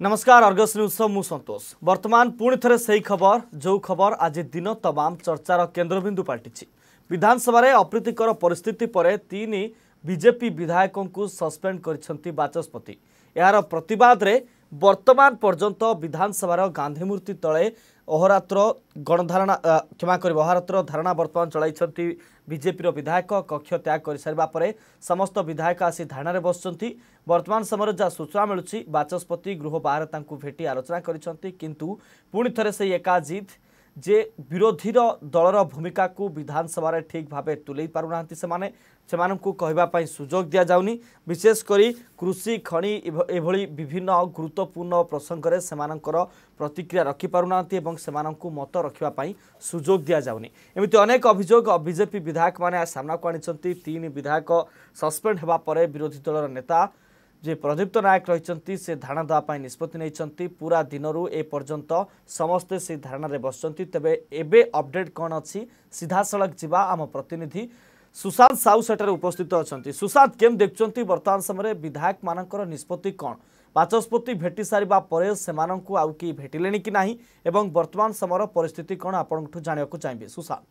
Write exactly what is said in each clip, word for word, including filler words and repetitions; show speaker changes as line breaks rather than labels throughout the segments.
नमस्कार Argus news मु संतोष वर्तमान पुणी थे से खबर जो खबर आज दिन तमाम चर्चार केन्द्रबिंदु पाल्टी विधानसभा अप्रीतिकर परिस्थिति पर तीन बीजेपी विधायकों को सस्पेंड कर बाचस्पति यार प्रतिवाद रे वर्तमान पर्यंत विधानसभा गांधी मूर्ति तले अहोरात्र गणधारणा क्षमा कर अहोरात्र धारणा वर्तमान चलाई बीजेपी विधायक कक्ष त्याग कर सारा पर समस्त विधायक आसी धारणा बसुंच वर्तमान समय जहाँ सूचना मिलूँ बाचस्पति गृह बाहर भेटी आलोचना करिंतु पुणी थे से एका जिद जे विरोधी दलर भूमिका को विधानसभा ठीक भाव तुले पारना से कहवाई सुजोग दि जाऊनी विशेषकर कृषि खनि एभली विभिन्न गुरुत्वपूर्ण प्रसंग में से प्रतिक्रिया रखिपारूना से मत रखापी सुजोग दि जाऊनी एमती अनेक अभियोग बीजेपी विधायक मैंने सामना को आनी तीन विधायक सस्पेंड होगापर विरोधी दलर नेता जे प्रदीप्त नायक रही से धारणा देवाई निष्पत्ति नहीं पूरा दिन ए पर्यंत समस्ते से धारणा बसुँच तेबे एबे अपडेट कौन अच्छी सीधा सड़क जावा आम प्रतिनिधि सुशांत साहू सेठारे उपस्थित अच्छा सुशांत केम देखुं वर्तमान समय विधायक मानकर निष्पत्ति कौन बाचस्पति भेटी सारा पर से आउ कि भेटिले कि ना एवं वर्तमान समय परिस्थिति कौन आपन जाना चाहिए सुशांत।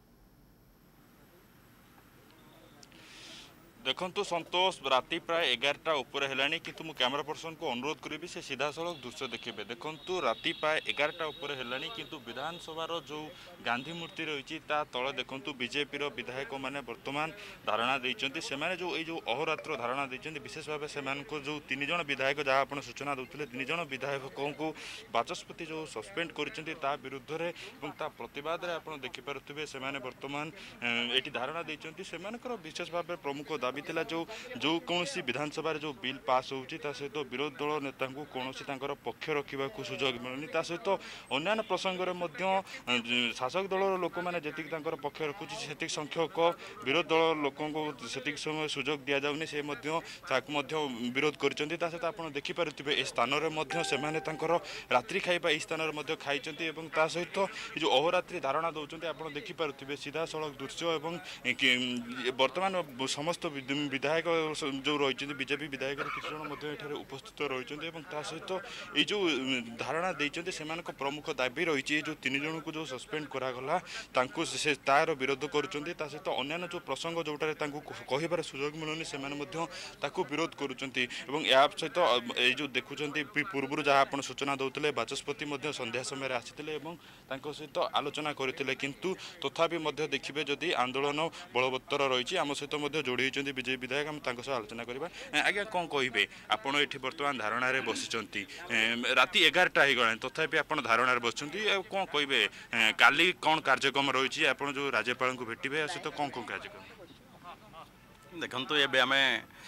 देखु संतोष राति प्राय एगारटा उपर है कि कैमरा पर्सन को अनुरोध करी से सीधा सड़क दृश्य देखिए। देखु राति प्राय एगारटा उपर है कि विधानसभा जो गांधी मूर्ति रही तले देखु बीजेपी विधायक मैंने वर्तमान धारणा देते से जो ये अहोरात्र धारणा देते विशेष भाव से जो तीन जन विधायक जहाँ आप सूचना देते तीन जन विधायकों को बाचस्पति जो सस्पेंड कर विरुद्ध में प्रतिवाद में आप देखिपे से वर्तमान ये धारणा देते से विशेष भाव प्रमुख दाबी थिला जो जो कौन विधानसभा जो बिल पास होती सहित विरोधी दल नेता को कौन पक्ष रखा सुजोग मिलूनी सहित अन्य प्रसंग में शासक दल लोक मैंने जी पक्ष रखुची से संख्यक विरोधी दल लोक से समय सुजोग दि जाऊनी से विरोध कर सहित आप देखिपे ए स्थान में रात्रि खाइबा यह स्थान में खाई सहित जो अहोरात्रि धारणा दौरान आप देखिपे सीधा सड़क दृश्य और वर्तमान समस्त विधायक जो रही बीजेपी विधायक किसी जन उपस्थित रही सहित ये जो धारणा देते से प्रमुख दाबी रही जो तीन जन को जो सस्पेंड करागला से तार विरोध कर सहित अन्य जो प्रसंग जोटार कहार सुजोग मिलूनी से विरोध कर सहित ये जो देखुं पूर्व जहाँ आप सूचना देते बाचस्पति संध्या समय आसी सहित आलोचना करते किंतु तथापि देखिए जदि आंदोलन बलवत्तर रही आम सहित जोड़ी बीजेपी विधायक हम सह आलोचना करवा आज्ञा कौन कहे आपड़ ये बर्तमान धारणा बसी राति एगारटा हो गला तथापि आप धारणा बस कौन कहे काली कौन कार्यक्रम रही आप जो राज्यपाल को भेटे सहित कौन कौन कार्यक्रम
देखो ये आम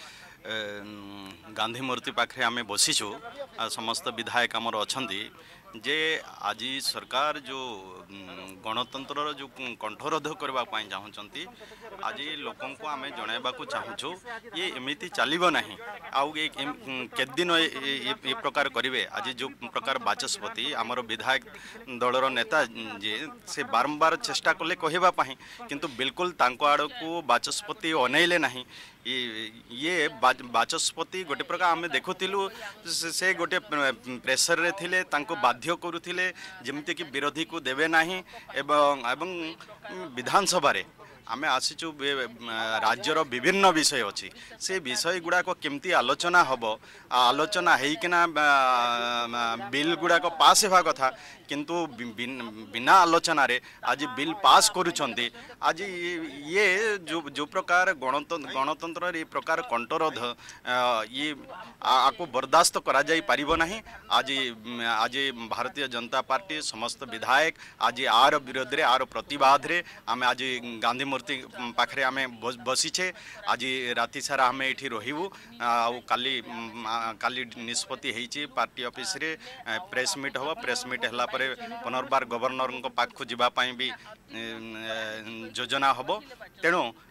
गांधी मूर्ति पाखे आम बसीचु समस्त विधायक आमर अच्छा जे आज सरकार जो गणतंत्र जो कंठरोध करने चाहते आज लोक आम जनवा चाहूँ ये एमती चलो ना आउ दिन ये प्रकार करेंगे आज जो प्रकार बाचस्पति आमर विधायक दलर नेता जे से बारंबार चेष्टा कले कहवाई किंतु बिल्कुल तांको आड़ को बाचस्पति अनैले ना ये बाचस्पति गोटे प्रकार आम देखुलु से गोटे प्रेसर रे थिले तांको बाध्य करुथिले जेमती कि विरोधी को देवे नाही एवं एवं विधानसभा रे आमे आसीचु राज्यर विभिन्न विषय अच्छी से विषय गुड़ाक केमती आलोचना हम आलोचना होना बिल गुड़ाक पास होगा कथा किंतु बिना आलोचन आज बिल पास करुँच आज ये जो जो प्रकार गणतंत्र गणतंत्र ये प्रकार कंठरोध ये आपको बर्दाश्त करा जाई परिबो नहीं। आज आज भारतीय जनता पार्टी समस्त विधायक आज आर विरोध रे आर प्रतिवाद रे आम आज गांधी मूर्ति पाखे आम बसीचे आज राति सारा आम ये रही काली काली निष्पत्ति होती पार्टी ऑफिस रे प्रेस मीट हम प्रेस मीट है पुनर्बार गवर्नर पाखु जावाई भी योजना हम तेणु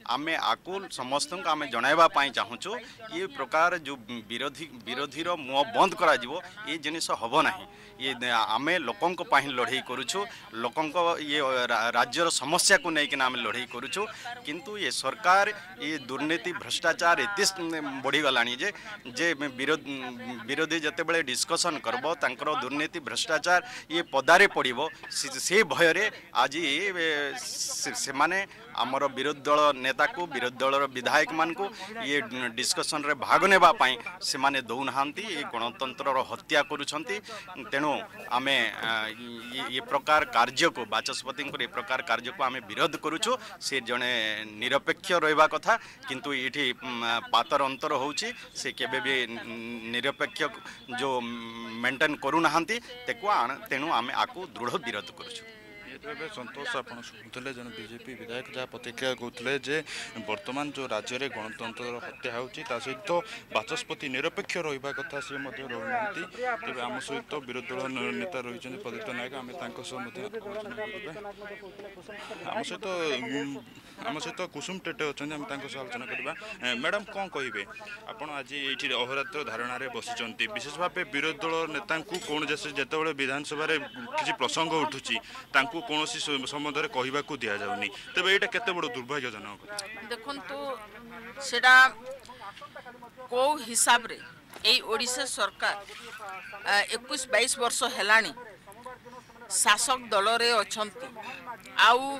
आमे आकु समस्त को आमे जणाइबा पाई चाहूचु ये प्रकार जो विरोधी विरोधीर मुह बंद करा जिवो ये जिनिस हबो नाही ये आमे लोकन को पाही लड़ाई करूछु लोकन को ये राज्यर समस्या को नहीं कि आमे लड़ाई करूछु किंतु ये सरकार ये दुर्नीति भ्रष्टाचार एते बढ़ी गलानी जे जे विरोधी जते बेले डिस्कशन करबो तांकर दुर्नीति भ्रष्टाचार ये पदारे पड़िबो से भय रे आज से माने आमर विरोधी दल नेता को विरोधी दल विधायक मान को ये डिस्कशन रे भाग नेबा पाई से माने दौ नहांती ये गणतंत्र हत्या करूछंती तेणु आमे ये प्रकार कार्य को बाचस्पति ये प्रकार कार्य को आमे विरोध करूछु से जने निरपेक्ष रहिबा कथा किंतु ये पातर अंतर होउची से केबे भी निरपेक्ष जो मेंटेन करू नहांती तेको तेणु आमे आकु दृढ़ विरोध करूछु।
संतोष आप शुणुले जन बीजेपी विधायक जहाँ प्रतिक्रिया कहते जे वर्तमान जो राज्य में गणतंत्र हत्या होती सहित बाचस्पति निरपेक्ष रहा कथा सी रहा तेज आम सहित विरोधी दल नेता रही प्रदीप्त नायक आम आम सहित आम सहित कुसुम टेटे अच्छा आम आलोचना करवा। मैडम कौन कहे आप आज ये अहोरात्र धारणा बसी विशेष भाव विरोधी दल नेता कौन जिते विधानसभा किसी प्रसंग उठुची कौन सम्बन्ध में कहवाक दि जाऊनी तेज ये केते बड़ दुर्भाग्यजनक
देखु सेटा को हिसाब रे ए ओडिशा सरकार इक्कीस बाईस वर्ष हेलानी शासक दल रे अछंती आउ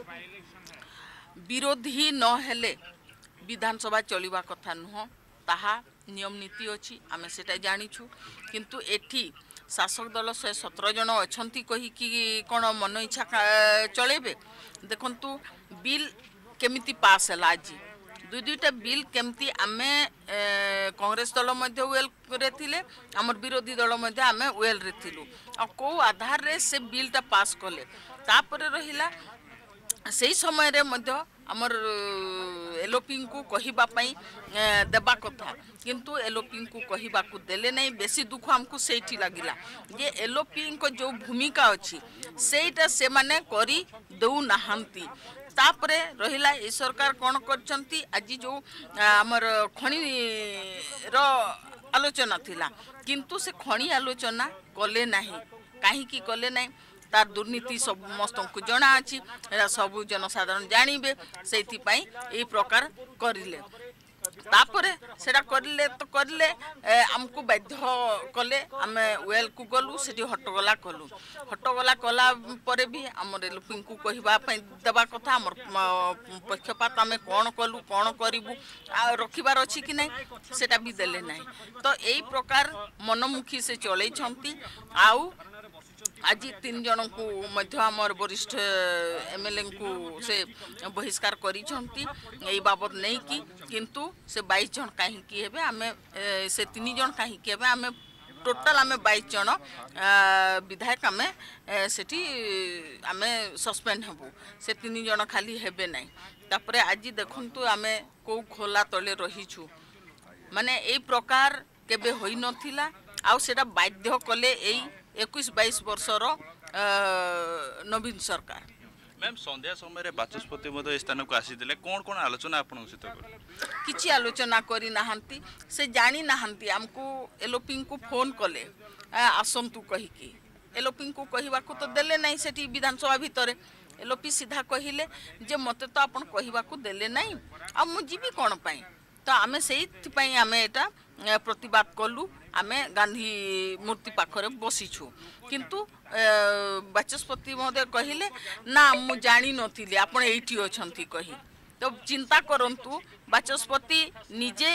विरोधी न हेले विधानसभा चलिबा कथा नुह ताहा नियम नीति अच्छी आमे सेटा जानिछु किंतु एठी शासक दल शहे सतर जन अच्छा कही कौन मन इच्छा चलेबे देखंतु बिल केमिति पास है आज दुई दुईटा बिल केमती आमे कांग्रेस दल मध्य वेल रे थिले हमर विरोधी दल मध्य आमे वेल रे थिलु आ को आधार रे से बिलटा पास कले तापर रहिला से समय रे मध्य आमर एलोपी को कहिबा पई देबा कथा किंतु एलोपी को कहिबा को देले नहीं बेसी दुख हमको सेठी लागिला जे एलोपी को जो भूमिका अछि सेटा से माने करी दउ नहांती तापरे रहिला ए सरकार कोन करचंती आज जो आमर खणी रो आलोचना थिला किंतु से खणी आलोचना कले नाही काहे की कले नाही तार दुर्नीति सब समस्त को जना अच्छी सब जनसाधारण जानवे से प्रकार करें तापरे सेटा करले तो करले आमको बाध्य कले आम वेल को गलु से हट्टगोला कलु हट्टगोला कला परे भी आमर लोक को कहवाई देवा कथा आम पक्षपात आम कौन कलु कौन करूँ रखिबार अच्छी कि नहीं सेटा भी देले नहीं तो यही प्रकार मनमुखी से चल आउ आज तीन जन को मध्य आमर वरिष्ठ एमएलए को से बहिष्कार करिछंती एई बाबत नहीं कि किंतु से बाईस जन कहीं हेबे आमे से तीन जन कहीं हेबे आमे टोटाल आमे बाईस जन विधायक आमे सेठी आमे सस्पेंड हेबु से तीन जन खाली हेबे नहीं तापरे आज देखंतु आमे को खोला तले रहिछु माने एई प्रकार केबे होई नथिला आउ सेटा बाध्य कले एई इक्कीस बाईस वर्षर नवीन सरकार।
मैम संध्या समय बाचस्पति स्थान को आसी कौन कौन आलोचना आपण सहित
किछि आलोचना करी नाहंती से जानी नाहंती हमको एलोपी को फोन कले आसंतु कही की एलोपी को कहवा को तो देले नहीं सेठी विधानसभा भितर एलोपी सीधा कहिले जे मते तो आपण कहवा को देले नहीं आ मु जीवी कोन पई तो आमे सेई पई आमे एटा प्रतिवाद कलु आमे गांधी मूर्ति पाखरे बसीछु किंतु बाचस्पति महोदय कहिले ना मु जानी नथिली आपण एठी अछंती कही तो चिंता करंतु बाचस्पति निजे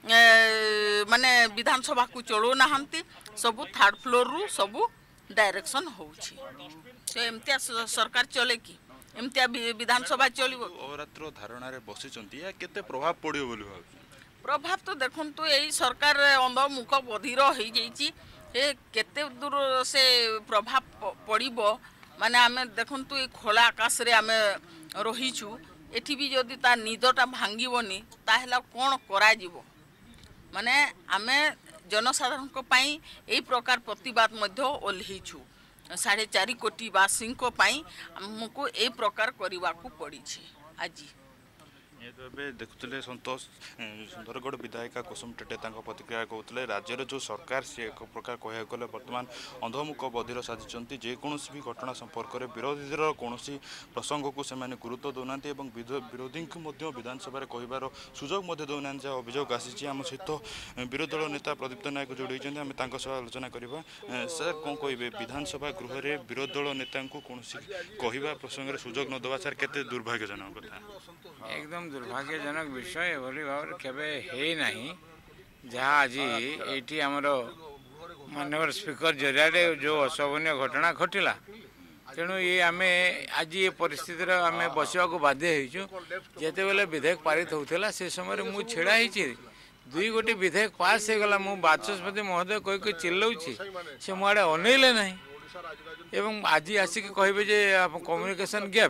माने विधानसभा को चलो नाहंती सबु थर्ड फ्लोर रु सबु डायरेक्शन होउछि तो एमतिया सरकार चले कि एमतिया विधानसभा चलिबो
अहोरात्र धारणा रे बसिचंती या केते प्रभाव पड़ियो बोली भाबु
प्रभाव तो देखंतु यही सरकार अंध मुख बधिर हो जाइए केते दूर से प्रभाव पड़िबो माने आमे देखंतु ये खोला आकाश रे आमे रहीछु एठी भी जदि ता निदटा भांगिबनी ताहेला कोन करा जिवो माने आमे जनसाधारण को पाई एई प्रकार प्रतिवाद मध्य ओल्हीछु साढ़े चार कोटी वासी को पाई हमको एई प्रकार करबा को पड़ी छी आज
ଏବେ ଦେଖୁଥିଲେ ସନ୍ତୋଷ ସୁନ୍ଦରଗଡ଼ ବିଧାୟିକା କୁସୁମ ଟେଟେ ତାଙ୍କ ପ୍ରତିକ୍ରିୟା କହୁଥିଲେ ରାଜ୍ୟର ଯେଉଁ ସରକାର ସେ ଏକ ପ୍ରକାର କହିବାକୁ ଗଲେ ବର୍ତ୍ତମାନ ଅନ୍ଧମୁଖ ବଧିର ସାଜିଛନ୍ତି ଯେକୌଣସି ବି ଘଟଣା ସମ୍ପର୍କରେ ବିରୋଧୀର କୌଣସି ପ୍ରସଙ୍ଗକୁ ସେମାନେ ଗୁରୁତ୍ୱ ଦେଉନାହାନ୍ତି ଏବଂ ବିରୋଧୀଙ୍କୁ ମଧ୍ୟ ବିଧାନସଭାରେ କହିବାର ସୁଯୋଗ ମଧ୍ୟ ଦେଉନାହାନ୍ତି ଯାହା ଅଭିଯୋଗ ଆସିଛି। ଆମ ସହିତ ବିରୋଧୀ ଦଳ ନେତା ପ୍ରଦୀପ୍ତ ନାୟକ ଯୋଡ଼ିଛନ୍ତି ଆମେ ତାଙ୍କ ସହ ଆଲୋଚନା କରିବା। ସାର୍ କ'ଣ କହିବେ ବିଧାନସଭା ଗୃହରେ ବିରୋଧୀ ଦଳ ନେତାଙ୍କୁ କୌଣସି କହିବା ପ୍ରସଙ୍ଗରେ ସୁଯୋଗ ନ ଦେବା ସାର୍ କେତେ ଦୁର୍ଭାଗ୍ୟଜନକ କଥା?
एकदम दुर्भाग्यजनक विषय एभली भाव केवे है नहीं जहाँ आज ये आमर माननीय स्पीकर जरिया जो अशोभनीय घटना घटला तेणु ये आम आज ये परिस्थिति आम बसवा बाध्य होइछु। जेते बेले विधेयक पारित होता से समय मु छेड़ा होइछि दुई गोटे विधेयक पास हो गला मु बाचस्पति महोदय कह कह चिल्लाऊँगी से मो आड़े अनैले ना एवं आज आसिक कहे जे कम्युनिकेशन गैप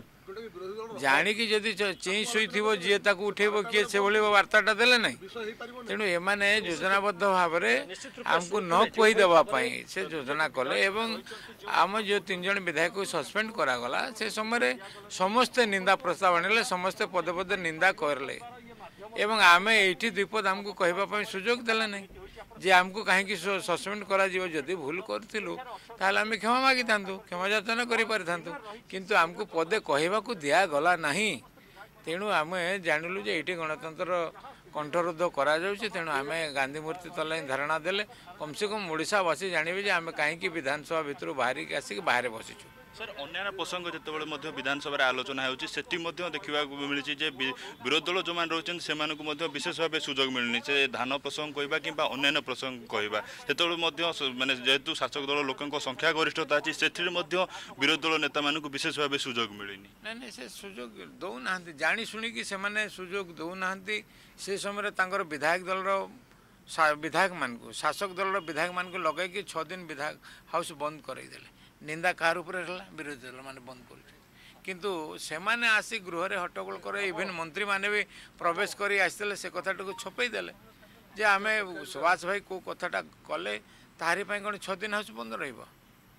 जाणिकी जदि चेई शुई जी उठेब किए से भाई वार्ताटा देले ना तेणु एमाने योजनाबद्ध भाव में आमको न कहीदेवाई से योजना कले एवं आम जो तीन जन विधायक को सस्पेंड करागला से समय समस्ते निंदा प्रस्ताव आनिले समस्ते पदे पदे निंदा करले एवं आम ये द्विपद आमको कहवाई सुजोग देले ना जे आमको कहीं सस्पेंड करा जदि भूल करूँ ताल आम क्षमा मागी था क्षमा याचना किंतु आमको पदे कहवा दिगला ना तेणु आम जानलु जे ये गणतंत्र कंठरोध करा तेणु आम गांधी मूर्ति तले धारणा देले कम से कम ओडावासी जानवे जे आम कहीं विधानसभा भितर बाहर आसिक बाहर बसीचु।
सर अन्य प्रसंग जिते विधानसभा आलोचना होती देखा मिली विरोधी दल जो मैंने रोच से विशेष भाव सुजोग मिलनी से धान प्रसंग कहवा कि अन्य प्रसंग कहवा से माने जेहेतु शासक दल लोकों संख्या गरिष्ठता अच्छी से विरोधी दल नेता मान विशेष भाव सुजोग मिलनी
ना ना से सुजोग दौना जानी शुणिकी से सुजोग दौना से समय विधायक दल विधायक मान शासक दल विधायक मान लगे छः दिन विधायक हाउस बंद करईदे निंदा कार ऊपर विरोधी दल मैंने बंद कर किंतु से माने आसी गृह रे हट्टगोल करे इवेन मंत्री माने भी प्रवेश करी आसते से कथाटा को छपई देले जे आमे सुभाष भाई को कथाटा कले तारी पाई कौन छः दिन हाउस बंद रहिबो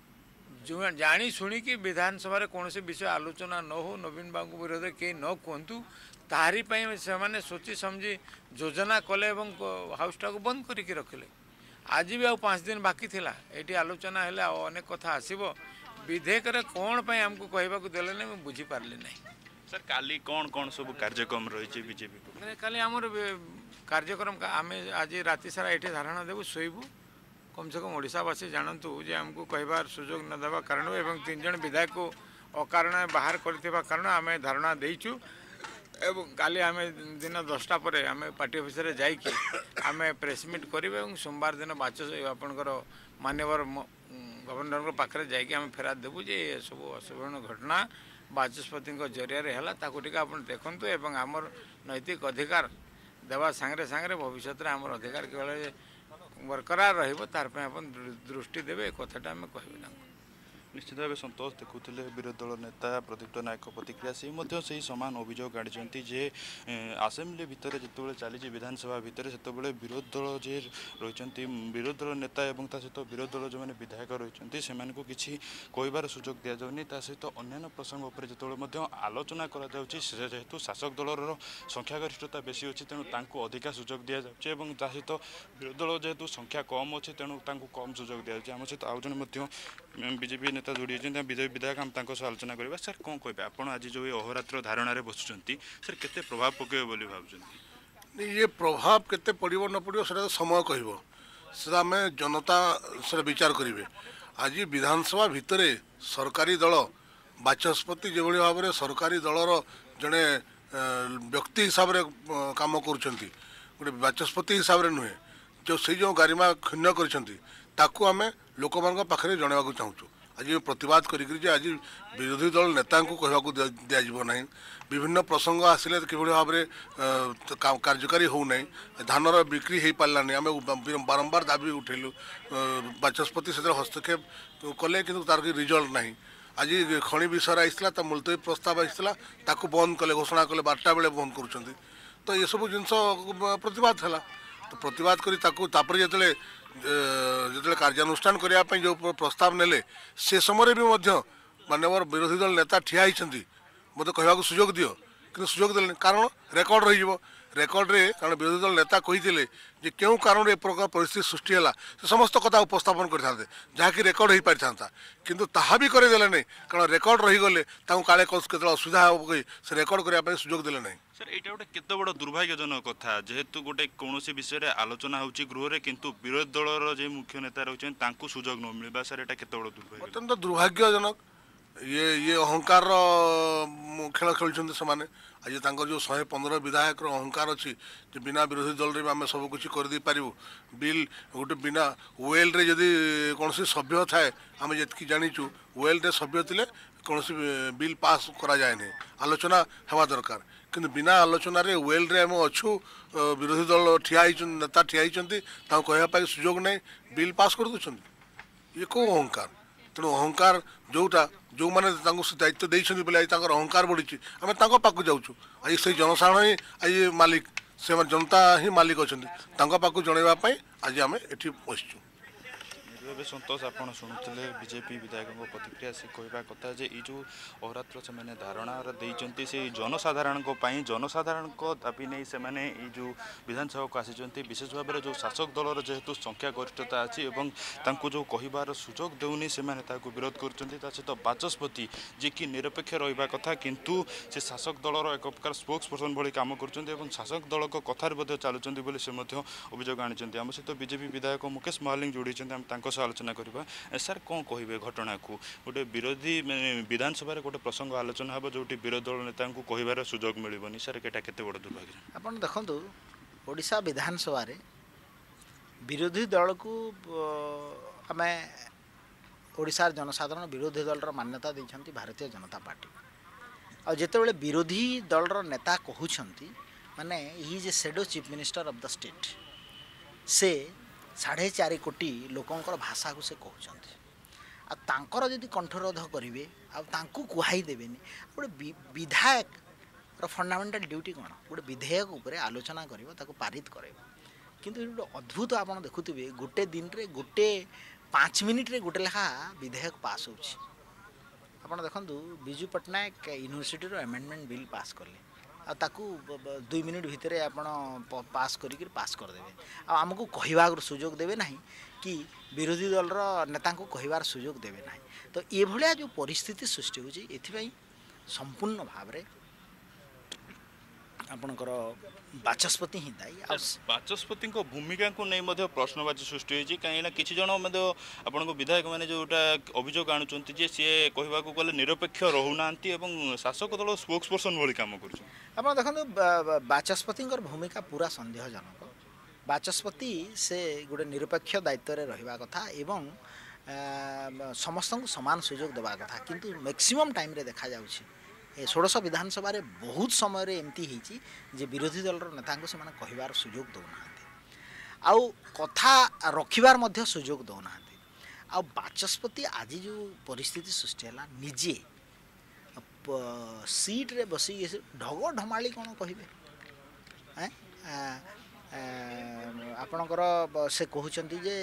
जो जानी शुणी कि विधानसभा कौन से विषय आलोचना न हो नवीन बाबू विरोध के न कहतु तारी पाई से माने सोची समझी योजना कले एवं हाउसटा को बंद करके रखिले आज भी आ पाँच दिन बाकी थिला ये आलोचना हेले अनेक कथा आसब विधेयक कौन पाई आमको कहवा देले ना मुझे बुझी पारली नहीं।
सर काली कौन कौन सब कार्यक्रम रही बीजेपी
काली आमर कार्यक्रम आम आज राति सारा ये धारणा देवु शोबू कम से कम ओडावासी जानतु जे आमको कहबार सुजोग न देवा कारण एवं तीन जन विधायक को अकारण बाहर करथिबा कारण आम धारणा देइछु एवं काली आम दिन दसटा पर आम पार्टी ऑफिस रे जाइए आम प्रेसमिट करेंगे और सोमवार दिन बाचस आपणकर मान्यवर गवर्नर पाखे जाकि आम फेराद देवु जे सब असाधारण घटना बाचस्पति जरिया है आप देखु एवं आमर नैतिक अधिकार देवा सांगे सांगे भविष्य में आमर अधिकार केवल बरकरार रही दृष्टि देवे कथाटा आम कह
निश्चित भाव संतोष देखुले विरोधी दल नेता प्रदीप्त नायक प्रतिक्रिया से ही सामान अभियोग आनी जे आसेम्बली भितर जिते चली विधानसभा भितर से विरोधी दल जे रही विरोधी दल नेता और सहित विरोधी दल जो मैंने विधायक रही से किसी कहबार सुजोग दि जाऊनी सहित अन्य प्रसंग जो आलोचना जेहेतु शासक दलर संख्यागरिष्ठता बेसी अच्छी तेणु अधिका सुजोग दि जाऊँगी सहित विरोधी दल जेहेतु संख्या कम अच्छी तेणु कम सुजोग दि जाऊँगी आम सहित आउ जन बीजेपी नेता जोड़ी विजय विधायक आम आलोचना करवा सर कौन कहे आप आज जो ये अहोरात्र धारणा बसुंट सर केते प्रभाव पके भाई
ये प्रभाव केते पड़ो न पड़ो से समय कह आम जनता से विचार करेंगे आज विधानसभा भितर सरकारी दल बाचस्पति जो भाव में सरकारी दलर जड़े व्यक्ति हिसाब से कम कर गोटे बाचस्पति हिसाब से नुहे जो से जो गारिमा क्षुण्ण कर आम लोक मान पाखे जनवाक चाहूँ आज प्रतिवाद करी आज विरोधी दल नेता को कहवा दिज्व ना विभिन्न प्रसंग आसिले कि भाव में कार्यकारी होना धानर बिक्री हो पारा आम बारंबार दाबी उठेलु बाचस्पति से हस्तक्षेप कले कि तार रिजल्ट ना आज खनि विषय आईला मुलतवी प्रस्ताव आईला बंद कले घोषणा कले बारटा बेले बंद कर तो ये सब जिन प्रतिवाद है तो प्रतिवाद करी जो जो कार्यानुष्ठान करने जो प्रस्ताव नेले से समय भी मानवर विरोधी दल नेता ठिया होती मत कहवा सुजोग दियो କିନ୍ତୁ ସୁଯୋଗ ଦେଲେନି କାରଣ ରେକର୍ଡ ରହିଯିବ ରେକର୍ଡରେ କାରଣ ବିରୋଧୀ ଦଳ ନେତା କହିଥିଲେ ଯେ କେଉଁ କାରଣରୁ ଏ ପ୍ରକାର ପରିସ୍ଥିତି ସୃଷ୍ଟି ହେଲା ସେ ସମସ୍ତ କଥା ଉପସ୍ଥାପନ କରିଥାନ୍ତେ ଯାହାକି ରେକର୍ଡ ହୋଇପାରିଥାନ୍ତା କିନ୍ତୁ ତାହା ବି କରିଦେଲେନି କାରଣ ରେକର୍ଡ ରହିଗଲେ ତାଙ୍କୁ କାଳେ କେତେବେଳେ ଅସୁବିଧା ହେବ କହି ସେ ରେକର୍ଡ କରିବା ପାଇଁ ସୁଯୋଗ ଦେଲେ ନାହିଁ।
ସାର୍ ଏଇଟା ଗୋଟେ କେତେ ବଡ଼ ଦୁର୍ଭାଗ୍ୟଜନକ କଥା ଯେହେତୁ ଗୋଟେ କୌଣସି ବିଷୟରେ ଆଲୋଚନା ହେଉଛି ଗୃହରେ କିନ୍ତୁ ବିରୋଧୀ ଦଳର ଯେ ମୁଖ୍ୟ ନେତା ରହିଛନ୍ତି ତାଙ୍କୁ ସୁଯୋଗ ନ ମିଳିବା ସାର୍ ଏଇଟା କେତେ ବଡ଼ ଦୁର୍ଭାଗ୍ୟ
ଅତ୍ୟନ୍ତ ଦୁର୍ଭାଗ୍ୟଜନକ ଇଏ ଇଏ ଅହଙ୍କାରର ଖେଳ ଖେଳୁଛନ୍ତି ସେମାନେ ଆଜି ତାଙ୍କର ଯେଉଁ ଶହେ ପନ୍ଦର ବିଧାୟକର ଅହଙ୍କାର ଅଛି ଯେ ବିନା ବିରୋଧୀ ଦଳରେ ବି ଆମେ ସବୁକିଛି କରିଦେଇପାରିବୁ ବିଲ୍ ଗୋଟେ ବିନା ୱେଲ୍ରେ ଯଦି କୌଣସି ସଭ୍ୟ ଥାଏ ଆମେ ଯେତିକି ଜାଣିଛୁ ୱେଲ୍ରେ ସଭ୍ୟ ଥିଲେ କୌଣସି ବିଲ୍ ପାସ୍ କରାଯାଏନି ଆଲୋଚନା ହେବା ଦରକାର କିନ୍ତୁ ବିନା ଆଲୋଚନାରେ ୱେଲ୍ରେ ଆମେ ଅଛୁ ବିରୋଧୀ ଦଳ ଠିଆ ହେଇଛନ୍ତି ନେତା ଠିଆ ହେଇଛନ୍ତି ତାଙ୍କୁ କହିବା ପାଇଁ ସୁଯୋଗ ନାହିଁ ବିଲ୍ ପାସ୍ କରିଦେଉଛନ୍ତି ଇଏ କେଉଁ ଅହଙ୍କାର ତେଣୁ ଅହଙ୍କାର ଯେଉଁଟା ଯେଉଁମାନେ ତାଙ୍କୁ ସେ ଦାୟିତ୍ୱ ଦେଇଛନ୍ତି ବୋଲି ଆଜି ତାଙ୍କର ଅହଙ୍କାର ବଢ଼ିଛି ଆମେ ତାଙ୍କ ପାଖକୁ ଯାଉଛୁ ଆଜି ସେଇ ଜନସାଧାରଣ ହିଁ ଆଜି ମାଲିକ ସେମାନେ ଜନତା ହିଁ ମାଲିକ ଅଛନ୍ତି ତାଙ୍କ ପାଖକୁ ଜଣାଇବା ପାଇଁ ଆଜି ଆମେ ଏଠି ବସିଛୁ।
ଏବେ ସନ୍ତୋଷ ଆପଣ ଶୁଣୁଥିଲେ ବିଜେପି ବିଧାୟକଙ୍କ ପ୍ରତିକ୍ରିୟା ସେ କହିବା କଥା ଯେ ଏଇ ଯେଉଁ ଅହରାତ୍ର ସେମାନେ ଧାରଣାର ଦେଇଛନ୍ତି ସେଇ ଜନସାଧାରଣଙ୍କ ପାଇଁ ଜନସାଧାରଣଙ୍କ ଦାବି ନେଇ ସେମାନେ ଏଇ ଯେଉଁ ବିଧାନସଭାକୁ ଆସିଛନ୍ତି ବିଶେଷ ଭାବରେ ଯେଉଁ ଶାସକ ଦଳର ଯେହେତୁ ସଂଖ୍ୟା ଗରିଷ୍ଠତା ଅଛି ଏବଂ ତାଙ୍କୁ ଯେଉଁ କହିବାର ସୁଯୋଗ ଦେଉନି ସେମାନେ ତାକୁ ବିରୋଧ କରୁଛନ୍ତି ତା ସହିତ ବାଚସ୍ପତି ଯିଏକି ନିରପେକ୍ଷ ରହିବା କଥା କିନ୍ତୁ ସେ ଶାସକ ଦଳର ଏକ ପ୍ରକାର ସ୍ପୋକ୍ସ ପର୍ସନ ଭଳି କାମ କରୁଛନ୍ତି ଏବଂ ଶାସକ ଦଳଙ୍କ କଥାରେ ମଧ୍ୟ ଚାଲୁଛନ୍ତି ବୋଲି ସେ ମଧ୍ୟ ଅଭିଯୋଗ ଆଣିଛନ୍ତି। ଆମ ସହିତ ବିଜେପି ବିଧାୟକ ମୁକେଶ ମହାଲିକ ଯୋଡ଼ିଛନ୍ତି ଆମେ ତାଙ୍କ ସହ ଆଲୋଚନା କରିବା। ସାର୍ କ'ଣ କହିବେ ଘଟଣାକୁ ଗୋଟେ ବିରୋଧୀ ବିଧାନସଭାରେ ଗୋଟେ ପ୍ରସଙ୍ଗ ଆଲୋଚନା ହେବ ଯେଉଁଠି ବିରୋଧୀ ଦଳ ନେତାଙ୍କୁ କହିବାର ସୁଯୋଗ ମିଳିବନି ସାର୍ ଏଇଟା କେତେ ବଡ଼ ଦୁର୍ଭାଗ୍ୟ?
ଆପଣ ଦେଖନ୍ତୁ ଓଡ଼ିଶା ବିଧାନସଭାରେ ବିରୋଧୀ ଦଳକୁ ଆମେ ଓଡ଼ିଶାର ଜନସାଧାରଣ ବିରୋଧୀ ଦଳର ମାନ୍ୟତା ଦେଇଛନ୍ତି ଭାରତୀୟ ଜନତା ପାର୍ଟି ଆଉ ଯେତେବେଳେ ବିରୋଧୀ ଦଳର ନେତା କହୁଛନ୍ତି ମାନେ he is a shadow chief minister of the state ସେ ସାଢ଼େ ଚାରି କୋଟି ଲୋକଙ୍କର ଭାଷାକୁ ସେ କହୁଛନ୍ତି ଆଉ ତାଙ୍କର ଯଦି କଣ୍ଠରୋଧ କରିବେ ଆଉ ତାଙ୍କୁ କୁହାଇ ଦେବେନି ଗୋଟେ ବିଧାୟକର ଫଣ୍ଡାମେଣ୍ଟାଲ ଡ୍ୟୁଟି କ'ଣ ଗୋଟେ ବିଧେୟକ ଉପରେ ଆଲୋଚନା କରିବ ତାକୁ ପାରିତ କରାଇବ କିନ୍ତୁ ଗୋଟେ ଅଦ୍ଭୁତ ଆପଣ ଦେଖୁଥିବେ ଗୋଟେ ଦିନରେ ଗୋଟେ ପାଞ୍ଚ ମିନିଟ୍ରେ ଗୋଟେ ଲେଖା ବିଧେୟକ ପାସ୍ ହେଉଛି। ଆପଣ ଦେଖନ୍ତୁ ବିଜୁ ପଟ୍ଟନାୟକ ୟୁନିଭର୍ସିଟିର ଆମେଣ୍ଡମେଣ୍ଟ ବିଲ୍ ପାସ୍ କଲେ ଆଉ ତାକୁ ଦୁଇ ମିନିଟ୍ ଭିତରେ ଆପଣ ପାସ୍ କରିକି ପାସ୍ କରିଦେବେ ଆଉ ଆମକୁ କହିବାର ସୁଯୋଗ ଦେବେ ନାହିଁ କି ବିରୋଧୀ ଦଳର ନେତାଙ୍କୁ କହିବାର ସୁଯୋଗ ଦେବେ ନାହିଁ ତ ଏଭଳିଆ ଯେଉଁ ପରିସ୍ଥିତି ସୃଷ୍ଟି ହେଉଛି ଏଥିପାଇଁ ସମ୍ପୂର୍ଣ୍ଣ ଭାବରେ ଆପଣଙ୍କର ବାଚସ୍ପତି ହିଁ ଦାୟୀ। ଆଉ
ବାଚସ୍ପତିଙ୍କ ଭୂମିକାକୁ ନେଇ ମଧ୍ୟ ପ୍ରଶ୍ନବାଚୀ ସୃଷ୍ଟି ହୋଇଛି କାହିଁକିନା କିଛି ଜଣ ମଧ୍ୟ ଆପଣଙ୍କ ବିଧାୟକମାନେ ଯେଉଁଟା ଅଭିଯୋଗ ଆଣୁଛନ୍ତି ଯେ ସିଏ କହିବାକୁ ଗଲେ ନିରପେକ୍ଷ ରହୁନାହାନ୍ତି ଏବଂ ଶାସକ ଦଳ ସ୍ପୋକ୍ସ ପର୍ସନ ଭଳି କାମ କରୁଛନ୍ତି।
ଆପଣ ଦେଖନ୍ତୁ ବାଚସ୍ପତିଙ୍କର ଭୂମିକା ପୁରା ସନ୍ଦେହଜନକ ବାଚସ୍ପତି ସେ ଗୋଟେ ନିରପେକ୍ଷ ଦାୟିତ୍ୱରେ ରହିବା କଥା ଏବଂ ସମସ୍ତଙ୍କୁ ସମାନ ସୁଯୋଗ ଦେବା କଥା କିନ୍ତୁ ମ୍ୟାକ୍ସିମମ୍ ଟାଇମ୍ରେ ଦେଖାଯାଉଛି ଏ ଷୋଡ଼ଶ ବିଧାନସଭାରେ ବହୁତ ସମୟରେ ଏମିତି ହେଇଛି ଯେ ବିରୋଧୀ ଦଳର ନେତାଙ୍କୁ ସେମାନେ କହିବାର ସୁଯୋଗ ଦେଉନାହାନ୍ତି ଆଉ କଥା ରଖିବାର ମଧ୍ୟ ସୁଯୋଗ ଦେଉନାହାନ୍ତି ଆଉ ବାଚସ୍ପତି ଆଜି ଯେଉଁ ପରିସ୍ଥିତି ସୃଷ୍ଟି ହେଲା ନିଜେ ସିଟ୍ରେ ବସିକି ଢଗ ଢମାଳି କ'ଣ କହିବେ ଆପଣଙ୍କର ସେ କହୁଛନ୍ତି ଯେ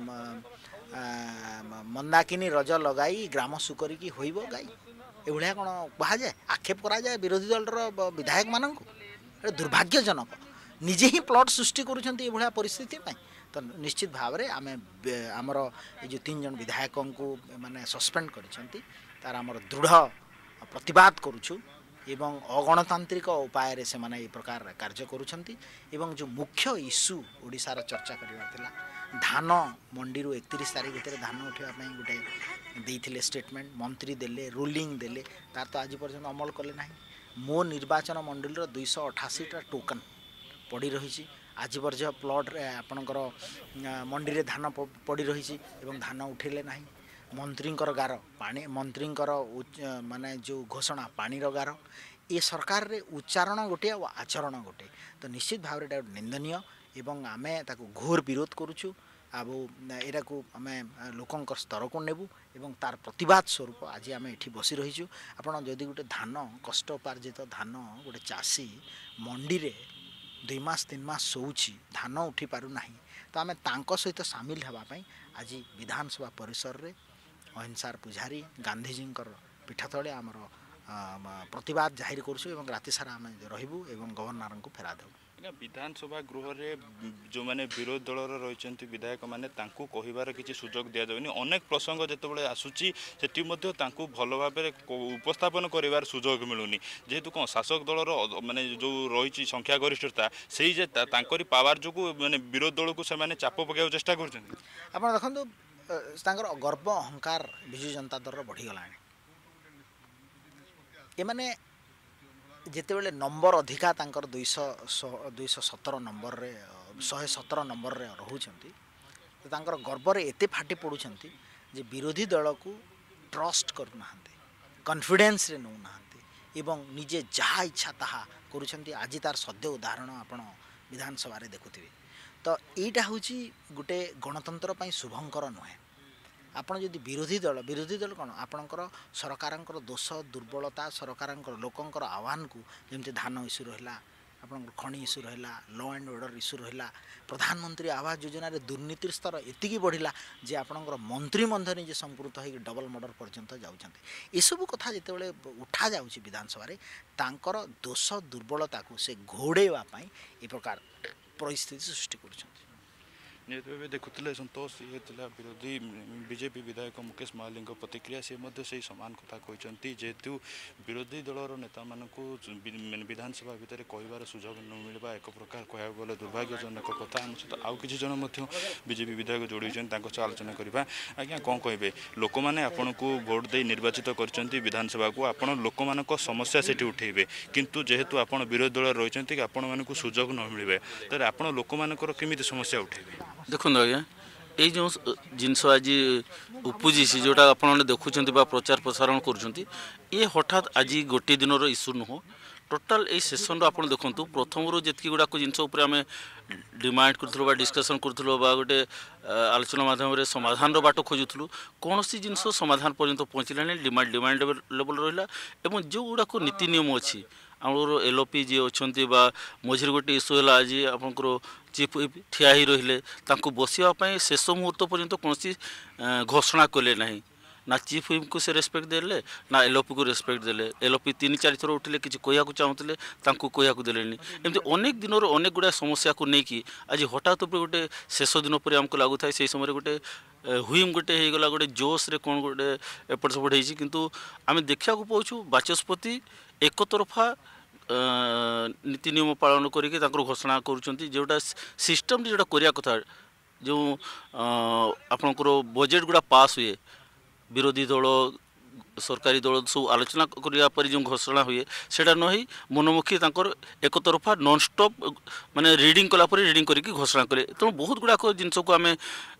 ମନ୍ଦାକିନୀ ରଜ ଲଗାଇ ଗ୍ରାମ ସୁକରିକି ହୋଇବ ଗାଈ ଏଭଳିଆ କ'ଣ କୁହାଯାଏ ଆକ୍ଷେପ କରାଯାଏ ବିରୋଧୀ ଦଳର ବିଧାୟକମାନଙ୍କୁ ଦୁର୍ଭାଗ୍ୟଜନକ ନିଜେ ହିଁ ପ୍ଲଟ୍ ସୃଷ୍ଟି କରୁଛନ୍ତି ଏଭଳିଆ ପରିସ୍ଥିତି ପାଇଁ ତ ନିଶ୍ଚିତ ଭାବରେ ଆମେ ଆମର ଏ ଯେଉଁ ତିନି ଜଣ ବିଧାୟକଙ୍କୁ ମାନେ ସସ୍ପେଣ୍ଡ କରିଛନ୍ତି ତାର ଆମର ଦୃଢ଼ ପ୍ରତିବାଦ କରୁଛୁ ଏବଂ ଅଗଣତାନ୍ତ୍ରିକ ଉପାୟରେ ସେମାନେ ଏ ପ୍ରକାର କାର୍ଯ୍ୟ କରୁଛନ୍ତି ଏବଂ ଯେଉଁ ମୁଖ୍ୟ ଇସ୍ୟୁ ଓଡ଼ିଶାର ଚର୍ଚ୍ଚା କରିବାର ଥିଲା ଧାନ ମଣ୍ଡିରୁ ଏକତିରିଶ ତାରିଖ ଭିତରେ ଧାନ ଉଠାଇବା ପାଇଁ ଗୋଟେ ଦେଇଥିଲେ ଷ୍ଟେଟମେଣ୍ଟ ମନ୍ତ୍ରୀ ଦେଲେ ରୁଲିଂ ଦେଲେ ତାର ତ ଆଜି ପର୍ଯ୍ୟନ୍ତ ଅମଳ କଲେ ନାହିଁ ମୋ ନିର୍ବାଚନ ମଣ୍ଡଳୀର ଦୁଇଶହ ଅଠାଅଶୀଟା ଟୋକନ୍ ପଡ଼ି ରହିଛି ଆଜି ପର୍ଯ୍ୟନ୍ତ ପ୍ଲଟ୍ରେ ଆପଣଙ୍କର ମଣ୍ଡିରେ ଧାନ ପଡ଼ି ରହିଛି ଏବଂ ଧାନ ଉଠେଇଲେ ନାହିଁ ମନ୍ତ୍ରୀଙ୍କର ଗାର ପାଣି ମନ୍ତ୍ରୀଙ୍କର ମାନେ ଯେଉଁ ଘୋଷଣା ପାଣିର ଗାର ଏ ସରକାରରେ ଉଚ୍ଚାରଣ ଗୋଟିଏ ଆଉ ଆଚରଣ ଗୋଟିଏ ତ ନିଶ୍ଚିତ ଭାବରେ ଏଇଟା ନିନ୍ଦନୀୟ ଏବଂ ଆମେ ତାକୁ ଘୋର ବିରୋଧ କରୁଛୁ ଆଉ ଏଟାକୁ ଆମେ ଲୋକଙ୍କ ସ୍ତରକୁ ନେବୁ ଏବଂ ତାର ପ୍ରତିବାଦ ସ୍ୱରୂପ ଆଜି ଆମେ ଏଠି ବସି ରହିଛୁ। ଆପଣ ଯଦି ଗୋଟେ ଧାନ କଷ୍ଟ ଉପାର୍ଜିତ ଧାନ ଗୋଟେ ଚାଷୀ ମଣ୍ଡିରେ ଦୁଇ ମାସ ତିନି ମାସ ଶୋଉଛି ଧାନ ଉଠି ପାରୁନାହିଁ ତ ଆମେ ତାଙ୍କ ସହିତ ସାମିଲ ହେବା ପାଇଁ ଆଜି ବିଧାନସଭା ପରିସରରେ ଅହିଂସାର ପୂଜାରୀ ଗାନ୍ଧିଜୀଙ୍କର ପୀଠ ତଳେ ଆମର प्रतिवाद जाहिर करूँ एवं राति सारा आम रहबू एवं गवर्नर को फेरा देबू।
विधानसभा गृह रे जो माने विरोधी दलर रही विधायक मैंने कहबार किसी सुजोग दि जाऊनी अनेक प्रसंग जिते आसूची सेठी भल भाव उपस्थापन कर सुजोग मिलूनी जेहेतु कौन शासक दलर माने जो रही संख्या गरिष्ठता से पावर जो माने विरोधी दल को से चाप पकड़ चेष्टा कर
देखो गर्व अहंकार विजु जनता दल बढ़ीगला एमाने जिते बड़े नंबर अधिका तांकर दुईश दुईश सतर नंबर रे शहे सतर नंबर रे रोचंती तांकर गर्व रे एते फाटी पड़ुछंती जे विरोधी दल को ट्रस्ट करूना कॉन्फिडेंस रे नौ नाहंती एवं निजे जहा इच्छा ताहा करूछंती। आज तार सद्य उदाहरण आपण विधानसभा रे देखुथिबे। तो एटा होची गुटे गणतंत्र पई शुभंकर नुहे। आपण जदि विरोधी दल विरोधी दल कौन आपणकर सरकारंकर दोष दुर्बलता सरकारंकर लोकंकर आह्वान को जमती धान इश्यू रहा आप खनि इश्यू रहा लॉ एंड ऑर्डर इश्यू रहा प्रधानमंत्री आवास योजना रे दुर्नीति स्तर एतिकी बढ़िला जे आपणकर मंत्री मध्य जे संपृक्त हो डबल मर्डर पर्यंत जाउछन्ते। एसबू कथा जितेबाला उठा जाउछि विधानसभा रे तांकर दोष दुर्बलता को से घोड़ेवा पई ए प्रकार परिस्थिति सृष्टि करुछन्ते।
निहत देखुले संतोष ये विरोधी बीजेपी विधायक मुकेश महाली प्रतिक्रिया से से सामान कथा कहते जेहेतु विरोधी दलर नेता मानक विधानसभा भितर कहबार सुजोग न मिलवा एक प्रकार कह गले दुर्भाग्यजनक कथा। आम सहित आउ कि जन बीजेपी विधायक जोड़ी सह आलोचना करवा। आज्ञा कौन कहे लोक मैंने आपन को भोट दे निर्वाचित कर विधानसभा को आपण लोक मान समस्या से उठेबे किंतु जेहेतु आप विरोधी दल रही आपण मानक सुजोग न मिले तो आप लोक मानकर केमी समस्या उठेबे।
देखो आज्ञा ये जो जिनस आज उपजी जोटा आप देखुं प्रचार प्रसारण कर हठात आज गोटे दिन इश्यू नुह टोटाल ये सेसन आप देखूँ प्रथम जी गुड़ाक जिनस आम डिमांड करूँ डिस्कसन करूँ गोटे आलोचना मध्यम समाधान बाट खोजुलु कौन सी जिनस समाधान पर्यंत पहुँचला डिमांड डिमांड लेवल रहा जो गुड़ाक नीति नियम अच्छी आमर एलओपी जी अच्छा मझे गोटे इश्यू है आज आपंकर चीफ व्हिप ठिया ही रहिले तांको बसिया शेष मुहूर्त पर्यंत कौन घोषणा कले ना ना चीफ व्हिप को से रेस्पेक्ट देले ना एलओपी को रेस्पेक्ट देले। एलओपी तीन चार थर उठिले किसी कहया चाहूले कहया देलेनी एमती अनेक दिन अनेक गुड़ा समस्या को लेकिन आज हठात गोटे शेष दिन पर आमको लगुए से समय गोटे हुईम गोटे हो गला गोटे जोश रे कौन गोटे एपट सेपट होती किंतु आम देखा पाऊँ बाचस्पति एक तरफा नीति नियम पालन करके घोषणा करुँच जोटा सिस्टम जोटा करिया कथा जो आपणकर बजेट गुड़ा पास हुए विरोधी दल सरकारी दल सब आलोचना करिया पर जो घोषणा हुए सेटा न ही मनमुखी एक तरफा नॉन स्टॉप माने रीडिंग कला पर रीडिंग करके घोषणा कले तेणु बहुत गुड़ाक जिनस को आम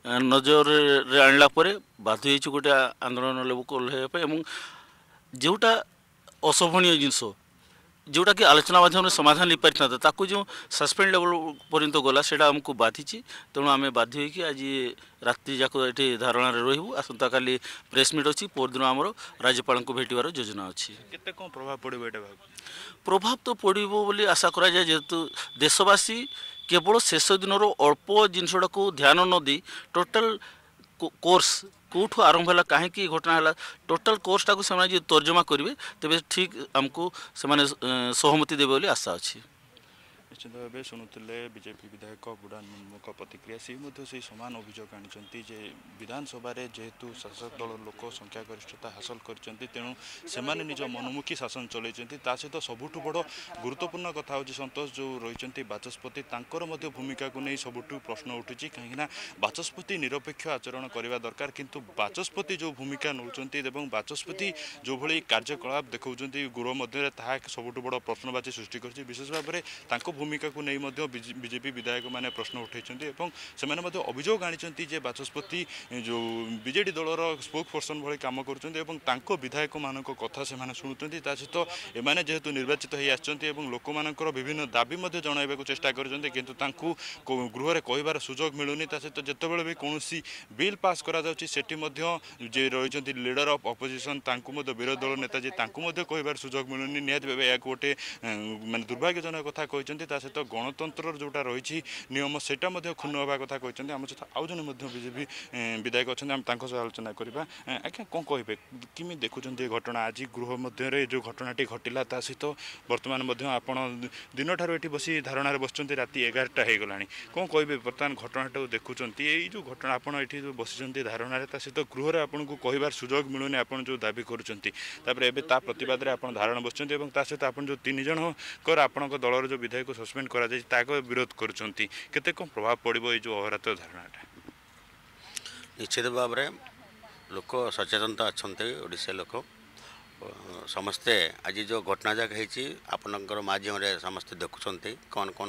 नजर आणला बाध्य गोटे आंदोलन लेवल जोटा अशोभनीय जिनस जोटा कि आलोचना माध्यम समाधान नहीं पारि था जो सस्पेंड लेवल पर्यंत गला सेटा आमको बाधि तेणु आम बाध्य हो आज राति जाक ये धारणा रही आसंता काली प्रेस मीट अच्छी परदिन आमर राज्यपाल को भेटार योजना अच्छी
केते कौन प्रभाव पड़े
प्रभाव तो पड़ो बोली आशा करा जाए जेहेतु देशवासी केवल शेष दिन अल्प जिनसटा को ध्यान न दी टोटाल कोर्स कौटू आरंभ है कहीं घटना है टोटाल कोर्सटा को से तर्जमा करेंगे तेज ठीक आमको से सहमति देवे बोली आशा अच्छी।
निश्चित भाव शुणुले बीजेपी विधायक बुढ़ान मुर्मू प्रतिक्रिया से से सामान अभियोग आनी विधानसभा जेहेतु शासक दल लोक संख्या गरिष्ठता हासिल करेणु से निज मनमुखी शासन चलते सहित सबुठ बड़ गुरुत्वपूर्ण कथा हूँ संतोष जो रही बाचस्पति भूमिका को नहीं सबुठ प्रश्न उठुची कहीं बाचस्पति निरपेक्ष आचरण करने दरकार किंतु बाचस्पति जो भूमिका नौ बाचस्पति जो भाई कार्यकलाप देखा गृह मध्य सबुठ बड़ प्रश्नवाची सृष्टि कर विशेष भाव में भूमिका को नहीं बीजेपी विधायक मैंने प्रश्न उठाई से अभियोग आनी बाचस्पति जो बीजेडी दलर स्पोक पर्सन भाई कम कर विधायक मान कथा से शुणुंट सहित एमाने जेहेतु निर्वाचित हो लोक मानकर विभिन्न दाबी जनइबा को चेष्टा करते किंतु गृह कहबार सुजोग मिलूनी सहित जितेबाला भी कौन बिल पास करा जे रही लीडर ऑफ अपोजिशन विरोधी दल नेता जी कहबार सुजोग मिलूनी निहत भाव या गोटे माने दुर्भाग्यजनक कथा कहते ता सहित गणतंत्र जोटा रही नियम सेटा क्षुण्ण होगा कथा कहते आम सहित आउ जन बीजेपी विधायक अच्छा आम आलोचना करवा आज्ञा कौन कहे किमी देखुं घटना आज गृह मध्य जो घटनाटी घटला ता सहित बर्तमान आप दिन ठार ये बस धारणा बस राति एगारटा हो गला कौन कहे बर्तमान घटनाटा देखुं ये जो घटना आप बस धारणा सहित गृह आपन को कहबार सुजोग मिलूनी आप जो दाबी कर प्रतिवाद आप धारणा बस सहित आप जो तीन जन आपण दलर जो विधायक सस्पेंड कर विरोध करते कौन प्रभाव पड़ो ये जो अहरात धारणाटा
निश्चित भाव में लोक सचेतनता अच्छा ओडिशा लोक समस्ते आज जो घटना जाक आपणकर माध्यम समस्ते देखुं कौन कौन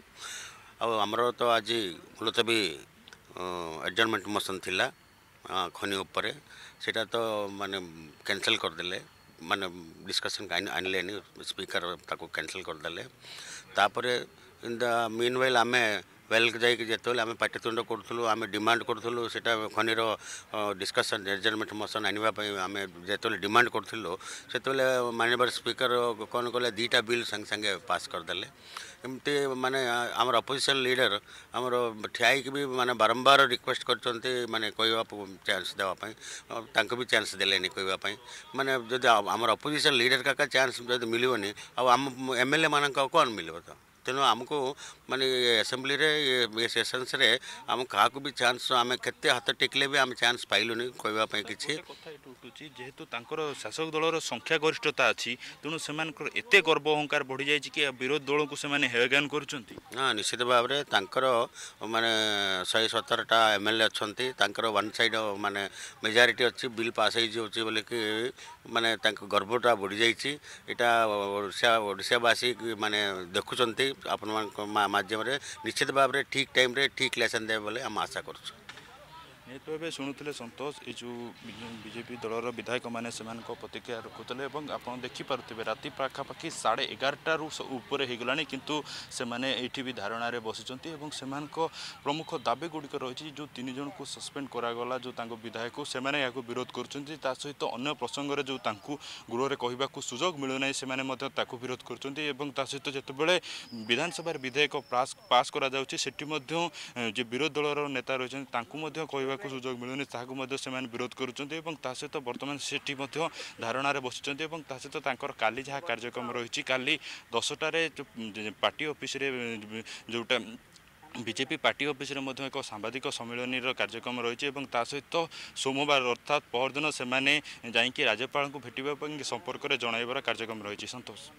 होमर तो आज मूलतः भी एडजर्नमेंट मोशन थिला खनि उपरे सेटा तो माने कैंसल करदेले माने डिस्कशन आनले स्पीकर ताको कैंसल करदेले तापरे इन द मीन वाइल आमे वेल जाइक जेतले आमे पाटितुंड करथुलु आमे डिमांड करथुलु सेटा खनिर डिस्कशन एडजर्नमेंट मोशन आनिबा पई आमे जेतले डिमांड करथुलु सेतले माननीय स्पीकर कोन कोले दीटा बिल संग संगे पास करदेले एमती माने आमर अपोजिशन लीडर आमर ठियाई भी माने बारंबार रिक्वेस्ट करचंती माने कहवा चांस देवाई तांको भी चांस देलेनी कहवाई माने जदि आमर अपोजिशन लीडर का चांस जदि मिलवनी आम एमएलए मान कौन मिल तो तेणु आमको माने असेंबली रे ये सेशंस रे आम क्या भी चांस आम केते हाथ टेकले भी आम चांस पाइलुनी कहवाई किसी
जेहेतु शासक दलर संख्या गरिष्ठता अच्छी तेणु से एते गर्व अहंकार बढ़ी जाए कि विरोध दल को हेयज्ञान कर
हाँ निश्चित भाव में माने शहे सतरटा एमएलए अच्छा वन साइड माने मेजॉरिटी अच्छी बिल पास हो बोले कि माने गर्वटा बढ़ी जाइए यहाँ ओडिशावासी माने देखुंत आपण माध्यम निश्चित भाव में ठीक टाइम रे ठीक लेसन दे बोले हम आशा करूँ
तो ये शुणुले संतोष ये जो बीजेपी दलर विधायक मैंने प्रतिक्रिया रखुले आप देखिपे राति पाखापाखि साढ़े एगारटार ऊपर हो गला किंतु से मैंने भी धारणा बसिंट से प्रमुख दाबी गुड़िक रही जो तीन जन को सस्पेंड करागला जो विधायक से विरोध कर सहित अन्य प्रसंग में जो गृह कहवाक सुजोग मिलूना से विरोध कर सहित जितेबाला विधानसभा विधेयक पास करा जो विरोध दलर नेता रही कहवा सुजोग मिलूनी से विरोध करुँच सहित बर्तमान से धारणा बसिंट सहित काली जहाँ कार्यक्रम रही काली दसटार पार्टी ऑफिस जोटा बीजेपी पार्टी ऑफिस रे एक सांबादिक सम्मेलन कार्यक्रम रही सहित सोमवार अर्थात परदिन से जाकि राज्यपाल को भेटा संपर्क में जन कार्यक्रम रही संतोष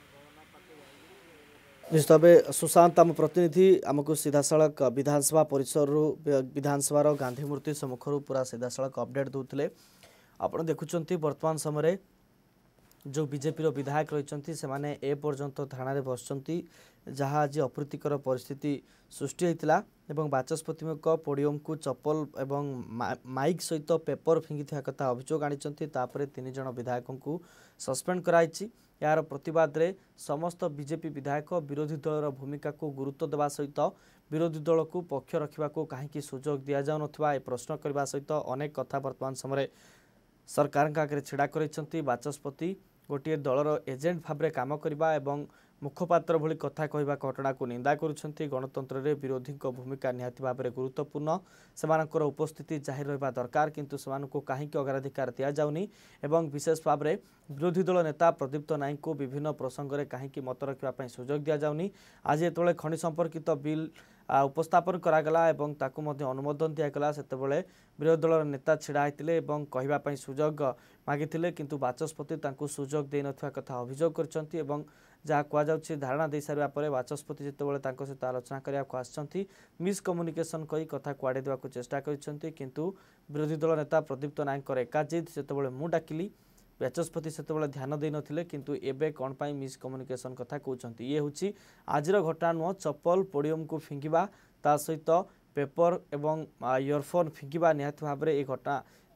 निश्चित भाव सुशांत आम प्रतिनिधि आमको सीधा सड़क विधानसभा परिसर विधानसभा गांधी मूर्ति सम्मुखर पूरा सीधा सड़क अपडेट दूसरे आपड़ देखुं वर्तमान समय जो बीजेपी विधायक रही से ए पर्यंत धारणा बसुँच जहाँ आज अप्रीतिकर परिस्थिति सृष्टि होता बाचस्पति पोडियम को चप्पल एवं माइक सहित पेपर फिंगी कथा अभियोग आनी तीन जन विधायकों को सस्पेंड कराई यार प्रतिवाद रे समस्त बीजेपी विधायक विरोधी दलर भूमिका को गुरुत्व देवा सहित विरोधी दल को पक्ष रखा कहीं सुजोग दि जाऊ ना प्रश्न करने सहित अनेक कथा वर्तमान समय सरकार आगे छिड़ा कर बाचस्पति गोटे दलर एजेंट भाव में काम करने एवं मुखपात्र भली कथा कहवा घटना को निंदा करुछंती गणतंत्र रे विरोधी भूमिका निहाती भाव में गुरुत्वपूर्ण सेमानकर उपस्थिति जाहिर रहा दरकार किंतु सेमानकु काहींकि अग्राधिकार दिया जाउनी एवं विशेष भाव में विरोधी दल नेता प्रदीप्त नायक को विभिन्न प्रसंग में कहीं मत रखा सुजोग दि जाउनी आज जो खनि संपर्कित बिल उपस्थापन करागला एवं ताकु मध्य अनुमोदन दिगला से विरोधी दल नेता छिड़ा होते कहवाई सुजोग मागिथिले किंतु बाचस्पति तांकु सुजोग दे नथिबा कथा अभियोग करछंती एवं जहाँ कहुच्छे धारणा दे सारा पर बाचस्पति जितेबाला सहित आलोचना करने आसछंती मिसकम्युनिकेशन कही कथा कुआड़े देवाक चेष्टा करछंती किंतु विरोधी दल नेता प्रदीप्त नायक एका जिद जितेबाला मु डाकिली बाचस्पति से ध्यान दे नथिले किंतु एबे कौन पाई मिसकम्युनिकेशन कथा कहउछंती ये होची आजिर घटना नुह चप्पल पोडियम को फिंगिबा ता सहित पेपर एवं इयरफोन फिंगिबा निहाती भाव में ये घटना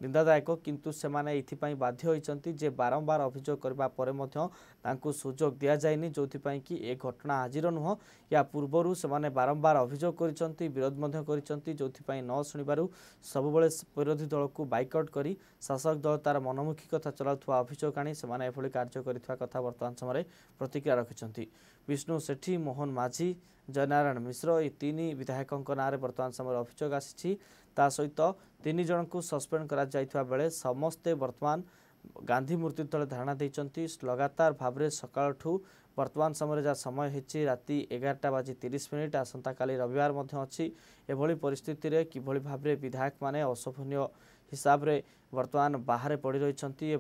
निंदादायक किंतु सेमाने एथिपाई बाध्य होइचंती जे बारंबार अभियोग करबा परे मध्य तांकु सुजोग दिया जायनी जोथिपाई कि ए घटना हाजिर नुह या पूर्वरु सेमाने बारंबार अभियोग करिसंती विरोध मध्य करिसंती जोथिपाई न सुनिबारु सबबेले विरोधी दल को बाइकआउट करी शासक दल तार मनमुखी कथा चलाउथवा अभियोग आनी सेमाने एभली कार्य करिथवा कथा वर्तमान समय प्रतिक्रिया रखिसंती विष्णु सेठी मोहन माझी जयनारायण मिश्र ये तीन विधायकों नारे वर्तमान समय अभियोग आसी ता सहित तीन जन को सस्पेंड करा जाइथवा बेले समस्ते वर्तमान गांधी मूर्ति तले धारणा देइचंती लगातार भाव में सकाळठू वर्तमान समय जहाँ समय होती राति एगारटा बाजी तीस मिनिट आसंता काली रविवार मध्य अच्छी एभली परिस्थिति रे किभली भाव में विधायक माने असफनीय हिसाब रे वर्तमान बाहर पड़ रही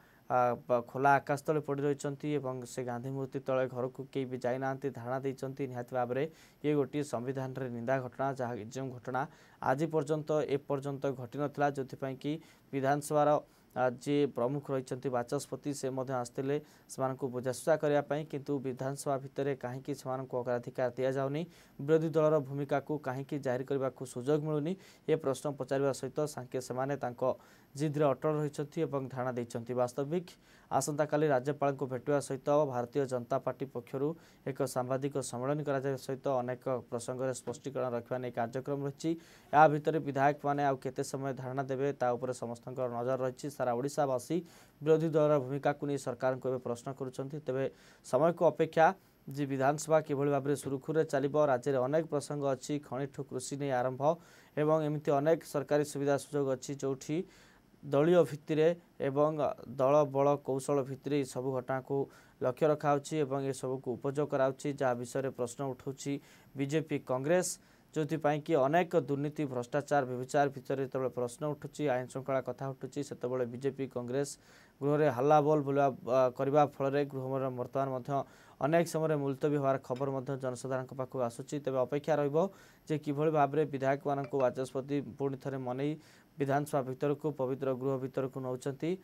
खोला आकाश तले पड़ रही से गांधी मूर्ति तले घर को कई भी जाना धारणा देती निहत भाव में ये गोटे संविधान रे निंदा घटना जहाँ जो घटना आज पर्यंत एपर्यंत घटी नाला जो कि विधानसभा जी प्रमुख रही बाचस्पति से आसते बुझाशुझा करने किंतु विधानसभा भितर कहीं अग्राधिकार दि जाऊनी विरोधी दलर भूमिका को कहीं जाहिर करने को सुजोग मिलूनी ये प्रश्न पचार सहित सांके से जिद्रे अटल रही धारणा देते वास्तविक आसंता काली राज्यपाल को भेटा सहित भारतीय जनता पार्टी पक्षर एक सांबादिक सम्मेलन करा सहित अनेक प्रसंग में स्पष्टीकरण रखा नहीं कार्यक्रम रही या भितर विधायक मैंने आउ केते समय धारणा देवे ता उपरे समस्त नजर रही सारा ओडिशावासी विरोधी दलर भूमिका को नहीं सरकार को प्रश्न करुँच तेरे समय को अपेक्षा जी विधानसभा किभली भाव में सुरुखुरे चलो राज्य में अनेक प्रसंग अच्छी खनिठू कृषि नहीं आरंभ एवं एमती अनेक सरकारी सुविधा सुजोग अच्छी जो दलीय भित्तिर एवं दल बल कौशल भित्तिर सबू घटना को लक्ष्य रखा ये सब को उपयोग कराउछि जहाँ विषय प्रश्न उठाउछि बीजेपी कांग्रेस जो कि अनेक दुर्नीति भ्रष्टाचार व्यभिचार भितर जो प्रश्न उठुची आईन श्रृंखला कथा उठुची से बीजेपी कांग्रेस गृह में हल्ला बोल बुला करने फल गृह बर्तमान अनेक समय मुलतवी होवार खबर जनसाधारण पाखक आसूची तेज अपेक्षा रही किभली भाव में विधायक मान बाचस्पति पुणी थे मनई विधानसभा भितर को पवित्र गृह भितर को नौचंती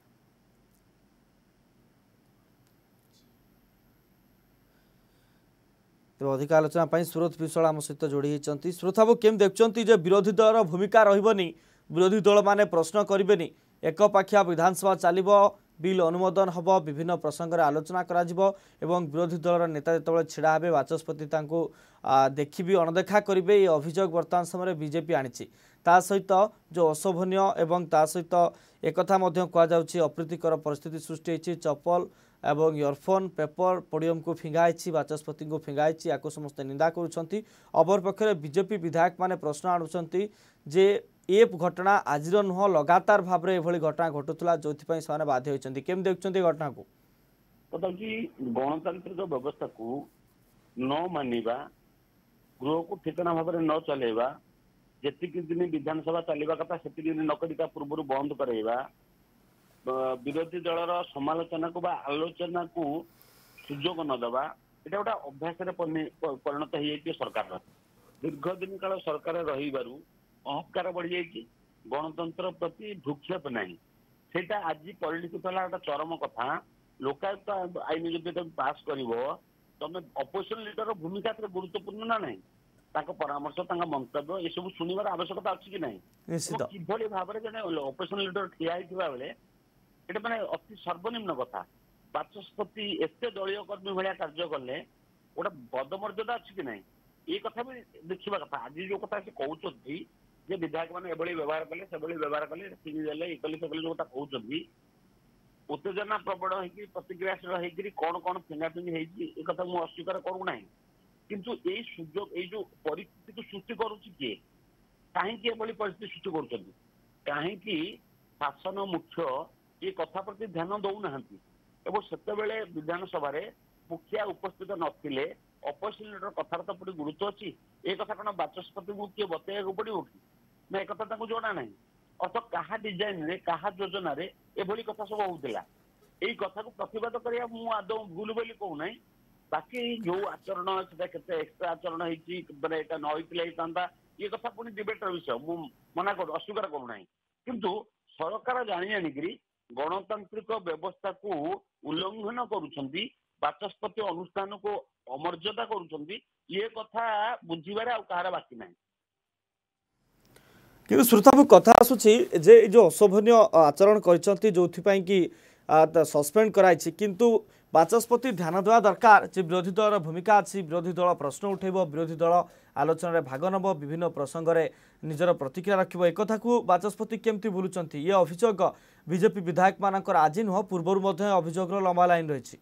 तेज अधिक आलोचना सुरत विश्वाल आम सहित जोड़ी होती सुरत बाबू केम देखुं विरोधी दलर भूमिका रही विरोधी दल माने प्रश्न करें एक पाखिया विधानसभा चलो बिल अनुमोदन हम विभिन्न प्रसंग में आलोचना करा एवं विरोधी दलर नेता जो छिड़ा हे बाचस्पति देखी भी अणदेखा करेंगे ये अभियोग वर्तमान समय बीजेपी आनी ता सहित जो अशोभनीय एवं ता सहित एक कहुच्छी अप्रीतिकर परिस्थिति सृष्टि होती चप्पल एवं इयरफोन पेपर पोडियम को फिंगाई बाचस्पति को फिंगाई या समस्त निंदा करुँच अपरपक्ष बीजेपी विधायक माने प्रश्न आणुंट जे ए घटना आज नुह लगातार भाव में एभली घटना घटुला जो से बाध्य होती केम देखुं घटना को
गणतांत्रिक व्यवस्था को न मानिबा गृह को ठिकाना भाव में न चलेबा जेतिक दिन विधानसभा चलवा कथा से दिन नक पूर्व बंद करवा विरोधी दलर समालोचना को बा आलोचना को सुजोग न देवा ये गोटे अभ्यास परिणत हो सरकार दीर्घ दिन काल सरकार रही अहंकार बढ़ी जाइए गणतंत्र प्रति भूक्षेप नहीं सेटा आज परिलक्षित है गोटे चरम कथा लोकायुक्त आईन जो पास कर तुम अपोजिशन लीडर भूमिका गुरुत्वपूर्ण ना नहीं परामर्श मंतव्य ये सब शुणवार आवश्यकता अच्छी कि ना किभली भाव में जन अपोजिशन लीडर ठिया बेले ये मैंने अति सर्वनिम्न कथा बाचस्पति एत दलीय कर्मी भाया कार्य कले गोटे पदमर्यादा अच्छी कि ना ये कथा भी देखा कथा आज जो कथा से कहते जे विधायक मैंने एभली व्यवहार कले से व्यवहार कले फिंगिदेले ये कले से जो कहते उत्तेजना प्रबल होगी प्रतिक्रियाशील होगी कौन कौन फिंगाफिंगी होती कथा मुझे अस्वीकार करूना किंतु ये सुजोग ये जो परिस्थिति को सृष्टि करुच्ची किए कहीं परिस्थिति सृष्टि कर कहीं शासन मुख्य ये कथा प्रति ध्यान दौना से विधानसभा मुखिया उपस्थित नथिले अपोजिशन लीडर कथार तो पूरी गुरुत्व अच्छी ये कथा कौन बाचस्पति को किए बतैया पड़ो कि ना एक जोड़ा ना अर्थ क्या डिजाइन रे क्या योजन एभली कथा सब होता यही कथा को प्रतिवाद करा मुझे आदौ भूल बोली कहूना बाकी जो आचरण के एक्सट्रा आचरण होता न ये कथा पुणी डिबेटर विषय मु मना कर अस्वीकार करूना किंतु सरकार जानी जानिक गणतांत्रिक व्यवस्था को उल्लंघन करुछंती बाचस्पति अनुष्ठान को अमर्यादा करुछंती ये कथा बुझीबारे आ कहार बाकी ना
कि श्रोता कथा आसूची जे जो अशोभनीय आचरण करछंती जोथिपाई कि सस्पेंड कराई किंतु बाचस्पति ध्यान देवा दरकार जे विरोधी दल भूमिका अच्छी विरोधी दल प्रश्न उठेब विरोधी दल आलोचन में भाग नब विभिन्न प्रसंग में निजर प्रतिक्रिया रखिब एक कथा को बाचस्पति केमती भूलुंट ये अभियोग बीजेपी विधायक मानकर आज नुह पूर्वर अभियोग लंबा लाइन रही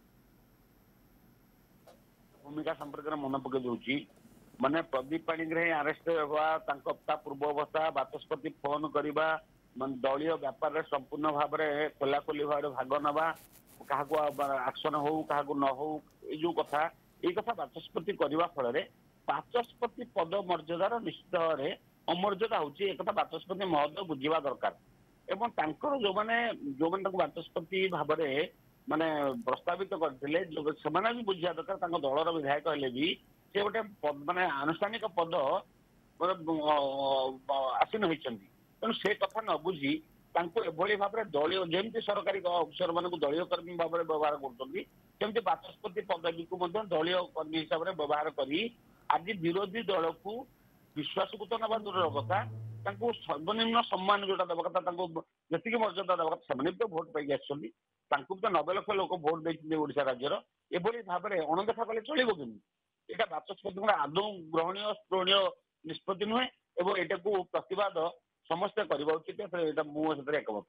भूमिका संपर्क में मन पकई दूसरी माने प्रदीप पाणिग्राही अरेस्ट होगा पूर्व अवस्था बाचस्पति फोन करवा मान दलीय व्यापार संपूर्ण भाव में खोलाखोली भाव भाग नवा क्या आक्शन हो क्या न हो ये कथा ये कथा बाचस्पति करने फल बाचस्पति पद मर्यादार निश्चित भाव में अमर्यादा होची एक कथा बाचस्पति महोदय बुझा दरकार एवं तांकर जो माने जो माने बाचस्पति भाव में माने प्रस्तावित करथिले जो सेमाने भी बुझा दरकार दलर विधायक हेले भी से गोटे माने आनुष्ठानिक पद आसीन होइछन्ती तेणु से कथा न बुझी एभली भाव में दलीय जमी सरकारी अफिसर मान दलीय कर्मी भाव में व्यवहार करते बाचस्पति पदवी को दलीय कर्मी हिसाब से व्यवहार कर आज विरोधी दल को विश्वास को तो ना दूर कथा सर्वनिम्न सम्मान जोटा दवा कथा जी मर्यादा दवा कथा से तो भोट पाई आसुँच तो नबे लक्ष लोक भोट देते ओडिशा राज्यर एभली भाव में अणदेखा कले चलो कि यहाँ बाचस्पति आदौ ग्रहणीय स्पृहणीय निष्पत्ति नुहे और यहाँ को प्रतिवाद समस्ते करवा उचित एकमत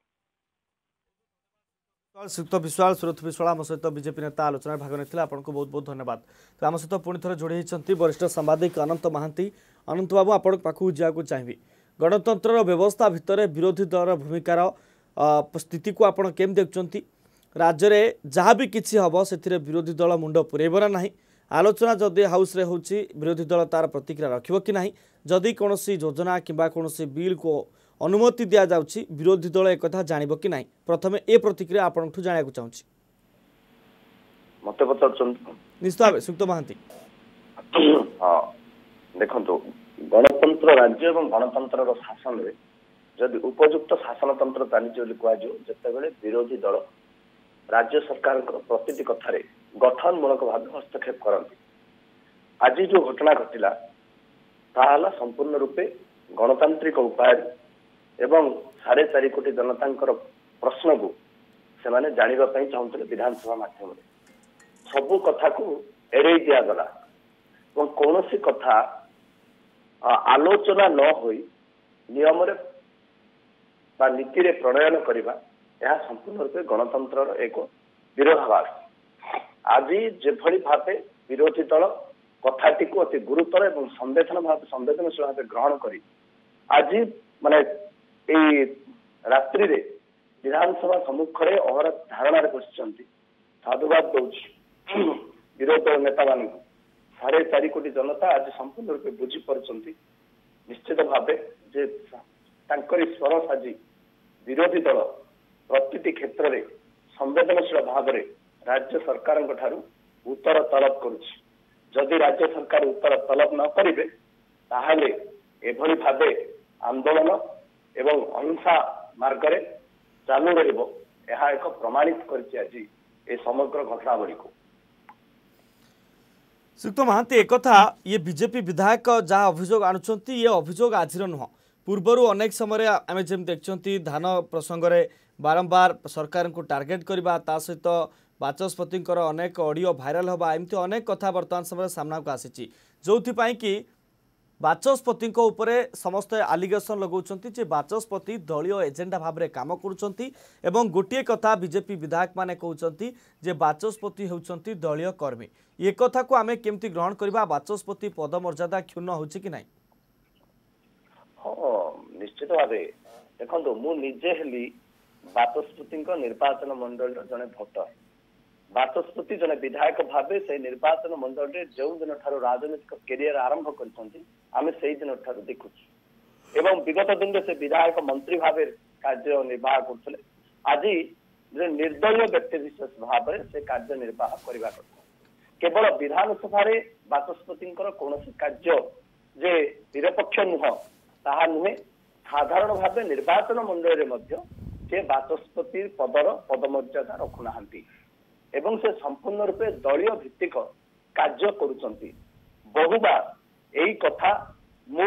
श्रीयुक्त विश्वाल सुरथ विश्वाल आम सहित बीजेपी नेता आलोचना भाग नहीं आपको बहुत बहुत धन्यवाद तो आम सहित पुणी थे जोड़ी होती वरिष्ठ सांबादिक अनंत महांती अनंत बाबू आपण पाखक जावाक चाहिए गणतंत्र व्यवस्था भितर विरोधी दल भूमिकार स्थिति को आपण केम देखुंत राज्य में जहाँ भी किसी हम से विरोधी दल मुंड पुरेबर ना आलोचना जदि हाउस रे होची विरोधी दल तार प्रतिक्रिया रखिबो कि नहीं जदि कौन योजना किंबा कौन बिल को अनुमति दिया जाउची विरोधी दल एक कथा जानिबो कि नहीं प्रथमे ए प्रतिक्रिया आपनठु जानिया को चाहूची
मते पचारछन
निश्चित भाव सुक्त महांती
हां देखंतो गणतंत्र राज्य एवं गणतंत्र रो शासन रे जदि उपयुक्त शासन तंत्र चली बोली कुआ जो जते बेले विरोधी दल राज्य सरकार प्रतिटी कथा रे गठनमूलक भाव हस्तक्षेप करती आज जो घटना घटला ताला संपूर्ण रूपे गणतांत्रिक उपाय एवं साढ़े चार कोटी जनता प्रश्न को से जानवाई चाहते विधानसभा माध्यम सबू कथा को एड़े दिगला कौन सी कथा आलोचना न हो नियम नीति रे प्रणयन करवा यह संपूर्ण रूपे गणतंत्र एक विरोधाभास आज जेभली भाव विरोधी दल कथाटी को अति गुरुतर और संवेदन भाव संवेदनशील भाव ग्रहण कर आज माने रात्रि विधानसभा सम्मुख में अहर धारणा बसी साधुवाद दौर विरोधी दल नेता मान साढ़े चार कोटी जनता आज संपूर्ण रूपे बुझी पार्टी निश्चित भाव जे स्वर साजी विरोधी दल प्रति क्षेत्र में संवेदनशील भाव में राज्य सरकार उत्तर तलब करुछि जदि राज्य सरकार उत्तर तलब न करिवे ताहले एभली भावे आंदोलन एवं अहिंसा मार्ग रे चालू रहिबो यह एक प्रमाणित करछि आज ए समग्र घटनावली को
श्रीयुक्त महांती एक कथा ये बीजेपी विधायक जहाँ अभियोग आणुछंती ये अभियोग आजिर नुह पूर्वर अनेक समय आम जमी देखते धान प्रसंग में बारंबार सरकार को टार्गेट करवा ता सहित बाचस्पति अनेक ऑडियो भाइराल होगा एमती अनेक कथा बर्तमान समय सामना को आसी जो कि बाचस्पति उपरे समस्त आलिगेसन लगाउछंती बाचस्पति दलीय एजेंडा भाव में काम करुँच गोटे कथा बीजेपी विधायक माने कहउछंती जे बाचस्पति होउछंती दलीय कर्मी ये कथा को आमे केमती ग्रहण करबा बाचस्पति पद मर्यादा क्षुण्ण होछि कि नहीं
हाँ निश्चित भाव देखो मु निजे हेली बाचस्पति निर्वाचन मंडल जड़े भोटर बाचस्पति जने विधायक भावे से निर्वाचन मंडल जो दिन ठार राजनीतिक कैरियर आरंभ करें से दिन ठार देखुचु एवं विगत दिन से विधायक मंत्री भाव कार्य निर्वाह करते आज निर्दलीय व्यक्ति विशेष भाव से कार्य निर्वाह करने केवल विधानसभा बाचस्पति कौन कार्य जे निरपेक्ष नुह ताहा नुहे साधारण भाव निर्वाचन मंडल में बाचस्पति पदर पदमर्यादा रखुना एवं से संपूर्ण रूपे दलीय भित्तिक कार्य करुचंती बहुबार यही कथा मु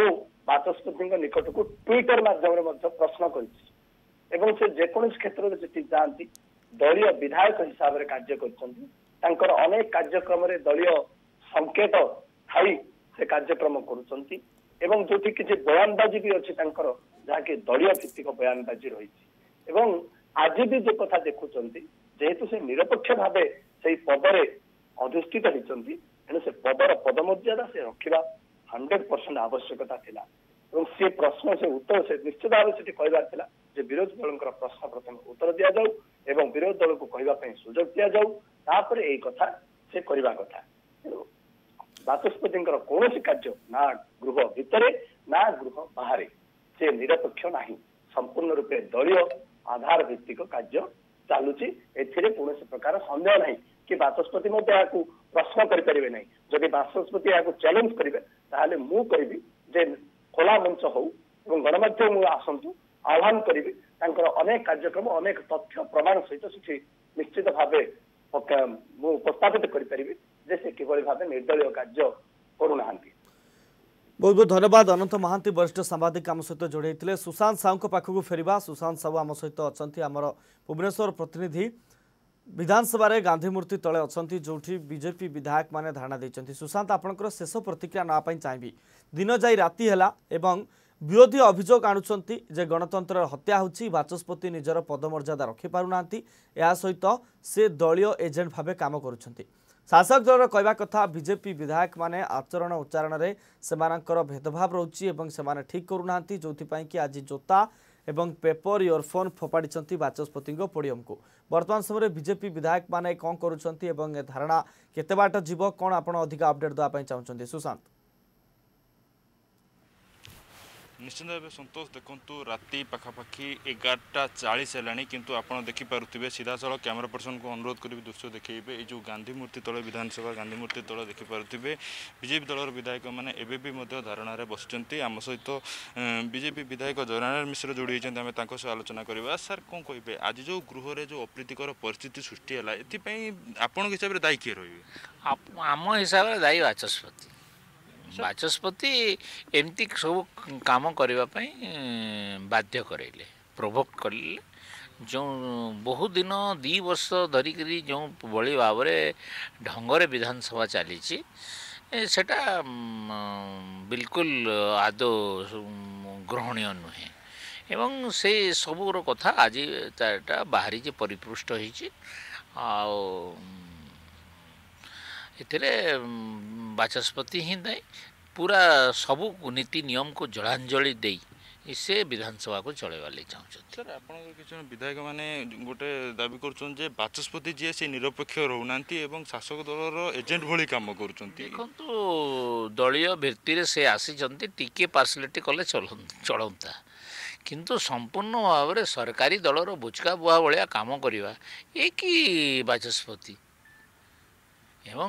ବାଚସ୍ପତିଙ୍କ ନିକଟକୁ ଟ୍ୱିଟର ମାଧ୍ୟମରେ ମଧ୍ୟ ପ୍ରଶ୍ନ କରିଛି ଏବଂ ସେ ଯେକୌଣସି କ୍ଷେତ୍ରରେ ସେଠି ଯାଆନ୍ତି ଦଳୀୟ ବିଧାୟକ ହିସାବରେ କାର୍ଯ୍ୟ କରିଛନ୍ତି ତାଙ୍କର ଅନେକ କାର୍ଯ୍ୟକ୍ରମରେ ଦଳୀୟ ସଂକେତ ଥାଇ ସେ କାର୍ଯ୍ୟକ୍ରମ କରୁଛନ୍ତି ଏବଂ ଯୋଉଠି କିଛି ବୟାନବାଜି ବି ଅଛି ତାଙ୍କର ଯାହାକି ଦଳୀୟ ଭିତ୍ତିକ ବୟାନବାଜି ରହିଛି ଏବଂ ଆଜି ବି ଯୋଉ କଥା ଦେଖୁଛନ୍ତି ଯେହେତୁ ସେ ନିରପେକ୍ଷ ଭାବେ ସେଇ ପଦରେ ଅଧିଷ୍ଠିତ ହେଇଛନ୍ତି ତେଣୁ ସେ ପଦର ପଦମର୍ଯ୍ୟାଦା ସେ ରଖିବା ହଣ୍ଡ୍ରେଡ ପରସେଣ୍ଟ ଆବଶ୍ୟକତା ଥିଲା ଏବଂ ସେ ପ୍ରଶ୍ନ ସେ ଉତ୍ତର ସେ ନିଶ୍ଚିତ ଭାବେ ସେଠି କହିବାର ଥିଲା ଯେ ବିରୋଧୀ ଦଳଙ୍କର ପ୍ରଶ୍ନ ପ୍ରଥମେ ଉତ୍ତର ଦିଆଯାଉ ଏବଂ ବିରୋଧୀ ଦଳକୁ କହିବା ପାଇଁ ସୁଯୋଗ ଦିଆଯାଉ ତାପରେ ଏଇ କଥା ସେ କରିବା କଥା ତେଣୁ ବାଚସ୍ପତିଙ୍କର କୌଣସି କାର୍ଯ୍ୟ ନା ଗୃହ ଭିତରେ ନା ଗୃହ ବାହାରେ ସେ ନିରପେକ୍ଷ ନାହିଁ ସମ୍ପୂର୍ଣ୍ଣ ରୂପେ ଦଳୀୟ ଆଧାର ଭିତ୍ତିକ କାର୍ଯ୍ୟ ଚାଲୁଛି ଏଥିରେ କୌଣସି ପ୍ରକାର ସନ୍ଦେହ ନାହିଁ କି ବାଚସ୍ପତି ମଧ୍ୟ ଏହାକୁ ପ୍ରଶ୍ନ କରିପାରିବେ ନାହିଁ ଯଦି ବାଚସ୍ପତି ଏହାକୁ ଚ୍ୟାଲେଞ୍ଜ କରିବେ ତାହେଲେ ମୁଁ କହିବି ଯେ ଖୋଲା ମଞ୍ଚ ହଉ ଏବଂ ଗଣମାଧ୍ୟମ ଆସନ୍ତୁ ଆହ୍ୱାନ କରିବି ତାଙ୍କର ଅନେକ କାର୍ଯ୍ୟକ୍ରମ ଅନେକ ତଥ୍ୟ ପ୍ରମାଣ ସହିତ ସେଠି ନିଶ୍ଚିତ ଭାବେ ମୁଁ ଉପସ୍ଥାପିତ କରିପାରିବି ଯେ ସେ କିଭଳି ଭାବେ ନିର୍ଦ୍ଦଳୀୟ କାର୍ଯ୍ୟ କରୁନାହାନ୍ତି।
बहुत बहुत धन्यवाद अनंत महांती वरिष्ठ सांबादिक आम सहित जोड़े सुशांत साहू पाखक फेरवा सुशांत साहू आम सहित अच्छा आमर भुवनेश्वर प्रतिनिधि विधानसभा गांधी मूर्ति तले अच्छा जो बीजेपी विधायक माने धारणा देते सुशांत आपंकर शेष प्रतिक्रिया नापी चाहिए दिन जाई राति है एवं विरोधी अभियोग आणुंट जे गणतंत्र हत्या होची बाचस्पति निजर पदमर्यादा रखिपारना सहित से दलीय एजेंट भाव काम करुछंती शासक दल कहवा कथा बीजेपी विधायक माने आचरण उच्चारण में सेमानकर भेदभाव रोची एवं सेमाने ठीक करूना जो कि आज जोता एवं पेपर इयरफोन फोपाड़ी बाचस्पति पोडियम को वर्तमान समय बीजेपी विधायक माने कौन करुछंती एवं धारणा केते बाट जीव कौन आपण अधिक अपडेट देवाई चाहते सुशांत
निश्चित भाव संतोष देखु राति पखापाखि एगारटा चालीस है किंतु आप देखिपे सीधा साल कैमेरा पर्सन को अनुरोध करी दृश्य देखिए ये जो गांधी मूर्ति तले विधानसभा गांधी मूर्ति तले देखिपे बीजेपी दलर विधायक मैंने एवं धारणा बसुँच आम सहित बीजेपी विधायक जयनारायण मिश्र जोड़ी आम सह आलोचना करवा सर कौन कहे आज जो गृह जो अप्रीतिकर परिस्थिति सृष्टि है आपण हिसाब से दायी किए रही
आम हिसाब से दायी बाचस्पति बाचस्पति एमती सब काम करने बाध्य करेले प्रोभोक करेले जो बहुत दिन दी वर्ष धरिक जो बड़ी भाव ढंगरे विधानसभा चली सेटा बिल्कुल आदौ ग्रहणीय नुहे एवं से सबूर कथा आज बाहरी परिपृष्ट होती एथिरे बाचस्पति ही दायी पूरा सबू नीति नियम को जलांजलि दे से विधानसभा को चलैवा चाहते
सर आपन विधायक माने गोटे दाबी कर बाचस्पति जी से निरपेक्ष रोना शासक दलर एजेंट भली काम कर
देखो दलीय भित्ति से आसी टिके पार्सलिटी कले चलता किंतु संपूर्ण भाव में सरकारी दलर बुचका बुआ भाया काम करवा ये कि बाचस्पति एवं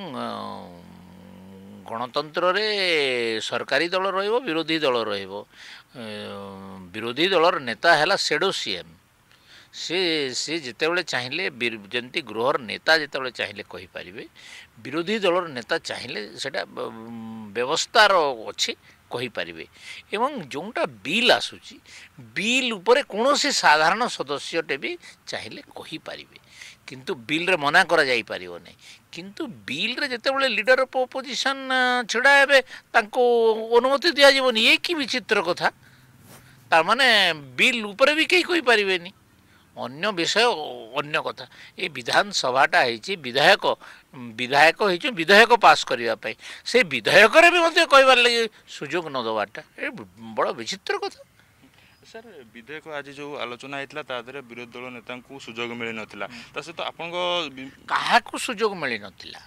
गणतंत्र रे सरकारी दल रहिबो विरोधी दल रहिबो विरोधी दलर नेता है शेडो सीएम से से जितेबाला चाहिए जमती गृहर नेता जितेबाला चाहिए कहींपारे विरोधी दलर नेता चाहिए सेटा व्यवस्थार अच्छी कहींपारे एवं जोटा बिल आसूची बिल उपरे कौन से साधारण सदस्यटे भी चाहिए कहींपारे किंतु बिल रे मना करा जाई परिबो नै किंतु बिल रे जते बेले लीडर ऑफ ऑपोजिशन छिड़ा हेबे तांको अनुमति दिया जीवनी ये कि विचित्र कथा तार माने बिल ऊपर भी कहीं कोई परिबेनी अन्य विषय अन्य कथा ये विधानसभाटा है विधायक विधायक हो विधेयक पास करने से विधेयक भी मत कहबार लगे सुजोग न दबाटा ये बड़ विचित्र कथा
सर विधेयक आज जो आलोचना होता तादरे विरोधी दल नेता को सुजोग मिल नाला सहित आप
क्या सुजोग मिल नाला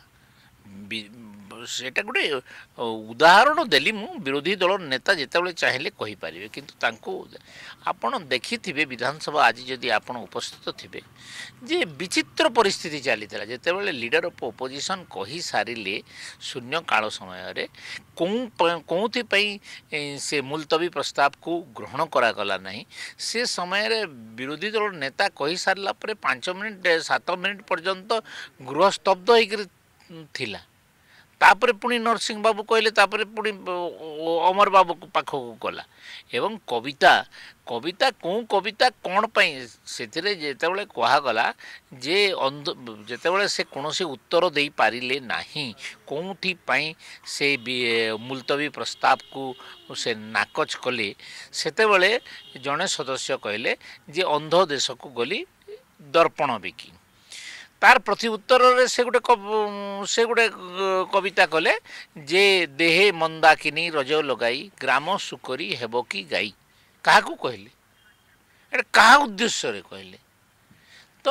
सेटा गोटे उदाहरण देली मु विरोधी दल नेता जितेबाला चाहिए कहींपारे किंतु आपण देखि विधानसभा आज जदि आप उपस्थित थे जे विचित्र परिस्थिति चली जितेबाला लीडर ऑफ ऑपोजिशन कही सारे शून्य काल समय कौन से मुलतवी प्रस्ताव को ग्रहण करागला नहीं से समय विरोधी दल नेता कही सारा पर पांच मिनिट सात मिनिट पर्यंत गृह स्तब्ध होकर थिला तापर पुणी नरसिंह बाबू कहले तापर पुणी अमर बाबू पाखक गला एवं कविता कविता कौ कविता कौन पाई से जितेबाला कहगला जे अंध जितेबाला से कौन से उत्तर दे पारिले नाही कौटी पाई से मुलतवी प्रस्ताव को से नाकच कले सेतेबले जड़े सदस्य कहले जे अंध देश को गली दर्पण बिकी तार प्रति उत्तर से गोटे से गोटे कविता कले जे देहे मंदाकिनी रज लगाई ग्राम सुकरी हेब कि गाई क्या कहले एटा क्या उद्देश्य रे कहले तो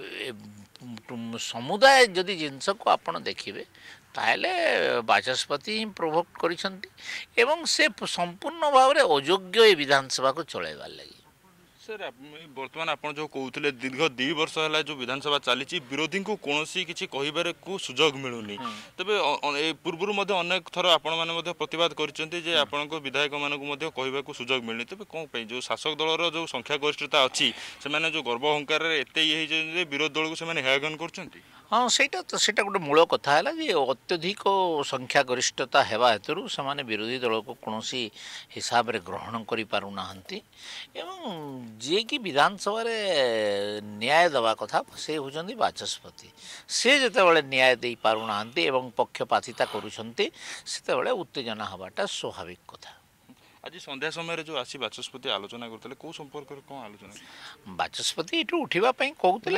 समुदाय जदि जिनस को आपण देखिए ताहले बाचस्पति ही प्रोभोक करिसंती एवं से संपूर्ण भाव में अयोग्य ये विधानसभा को चलाइबार लगी
सर बर्तमान आप जो कहते दीर्घ दु वर्ष है जो विधानसभा चली विरोधी को कौन किसी कहबार को सुजोग मिलूनी तेरे पूर्व अनेक थर आपण मैंने प्रतिवाद कर विधायक मानक कहवाक सुजोग मिलनी तेज कौन जो शासक दलर जो संख्या गरिष्ठता अच्छी से जो गर्व अहंकार एत ये विरोधी दल को हेयगन कर
हाँ सेटा तो सेटा गोटे मूल कथा है जे अत्यधिक संख्या गरिष्ठता हेबा हेतु से विरोधी दल को कौन हिसाब रे ग्रहण करि पारु नाहंती एवं जे कि विधानसभा रे न्याय दवा कथा से होचंदी बाचस्पति से जेतेबेले न्याय दे पारु नाहंती एवं पक्षपातिता करूछंती सेतेबेले उत्तेजना हबाटा स्वाभाविक कथा
आज संध्या समय जो आसी बाचस्पति आलोचना करते कौ संपर्क कौन आलोचना
बाचस्पति ये उठा कहते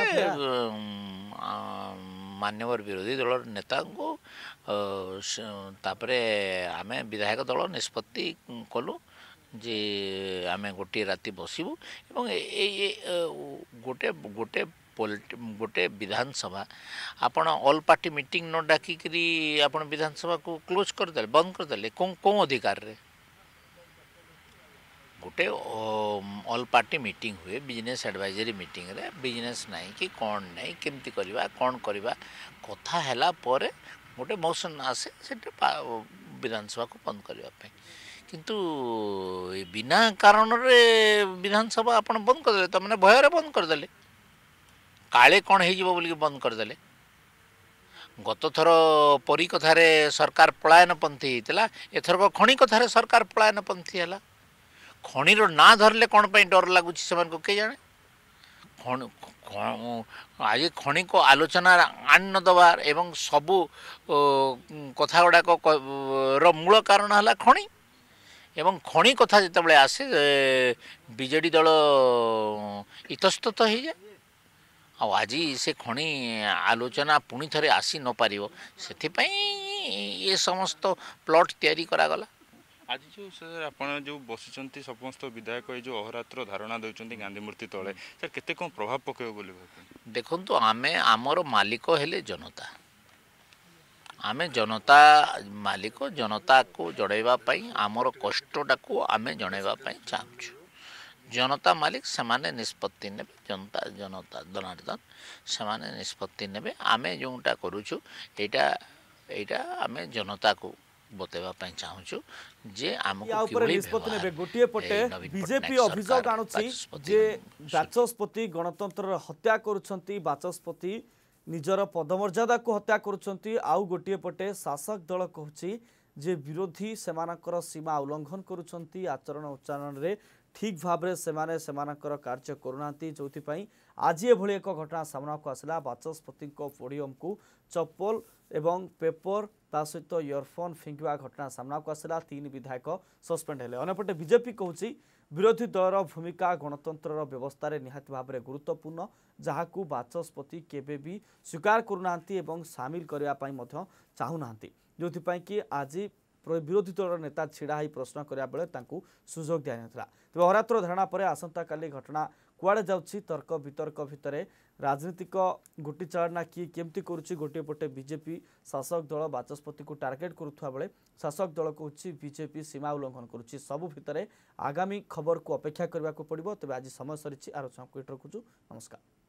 मान्यवर विरोधी दल नेता को तापरे आमे विधायक दल निष्पत्ति कलु जे आमे गोटे राति बसबू एवं गोटे गोटे गोटे विधानसभा आपण ऑल पार्टी मीटिंग न डाकिक आपण विधानसभा को क्लोज करदे बंद करदे कौन कौन अधिकार रे गोटे ऑल पार्टी मीटिंग हुए बिजनेस एडवाइजरी मीटिंग रे बिजनेस नहीं कि कौन नहीं केमती करवा कौन करवा कथा हैला पर गोटे मोशन आसे से विधानसभा को बंद करने किंतु बिना कारण रे विधानसभा आपण बंद करदे तो मैंने भय बंद करदे काले कौन हो बंद करदे गत थर परी कथार सरकार पलायन पंथी होता एथरक खणी कथार सरकार पलायन पंथी है खणीर ना धरले कौन पर डर लगुच से किए जाने आज खणी को आलोचना आन न दबार एवं सबू कथा गुड़ाक मूल कारण है खणी एवं खणी कथा जिते आसे बीजेडी दल इतस्तत हो जाए आज से खणी आलोचना पुणी थे आसी न पार से ये समस्त प्लॉट तैयारी करागला
आज जो सर आप जो बसी समस्त विधायक ये जो अहोरात्र धारणा देउछंती गांधी मूर्ति तले सर केते कौन प्रभाव पकेब बोली
देखो तो आमे आमर मालिक हेले जनता आमे जनता मालिक जनता को जड़ाइबा पई आमर कष्टटा को आमे जणैबा पई चाहूँ जनता मालिक सेमाने निष्पत्ति ने जनता जनता जनार्दन सेमाने निष्पत्ति ने आमे जोटा करूछु एटा एटा आमे जनता को बतेबा पई चाहूछु जे आमको किबे
निष्पत्ति नेबे गोटिए पटे बीजेपी अभियोग आनुछि जे बाचस्पति गणतंत्र हत्या करूछंती बाचस्पति निजर पदमर्यादा को हत्या करूछंती आउ गोटिए पटे शासक दल कहछि जे विरोधी सेमानकर सीमा उल्लंघन करूछंती आचरण उच्चारण रे ठीक भाव से सेमाने सेमानकर कार्य करूनांती जोथिपाई आज एभली एक घटना सामना को आसला बाचस्पति पोडियम को चप्पल एवं पेपर ता सहित इयरफोन फिंगवा घटना सामना को आसला तीन विधायक सस्पेंड हेले अनेपटे बीजेपी कहूँ विरोधी दलर भूमिका गणतंत्र व्यवस्था रे निहाती भाव में गुरुत्वपूर्ण जहाकू बाचस्पति केबे भी स्वीकार करूनांती एवं सामिल करने चाहूना जो कि आज विरोधी दलर नेता छिड़ा ही प्रश्न करा बेले सुजोग दिया तेज अहोरात्र धारणा पर आसंता काली घटना कुआड़े जाउछि तर्क वितर्क भितर राजनीतिक गोटी चालना किए केमती करुच्ची गोटे पटे बीजेपी शासक दल बाचस्पति को टार्गेट करुवा बेले शासक दल कहूँ बीजेपी सीमा उल्लंघन करुच्ची सबु भितर आगामी खबर को अपेक्षा करने को पड़ो तेज आज समय सरी आलोचना को रखुचु नमस्कार।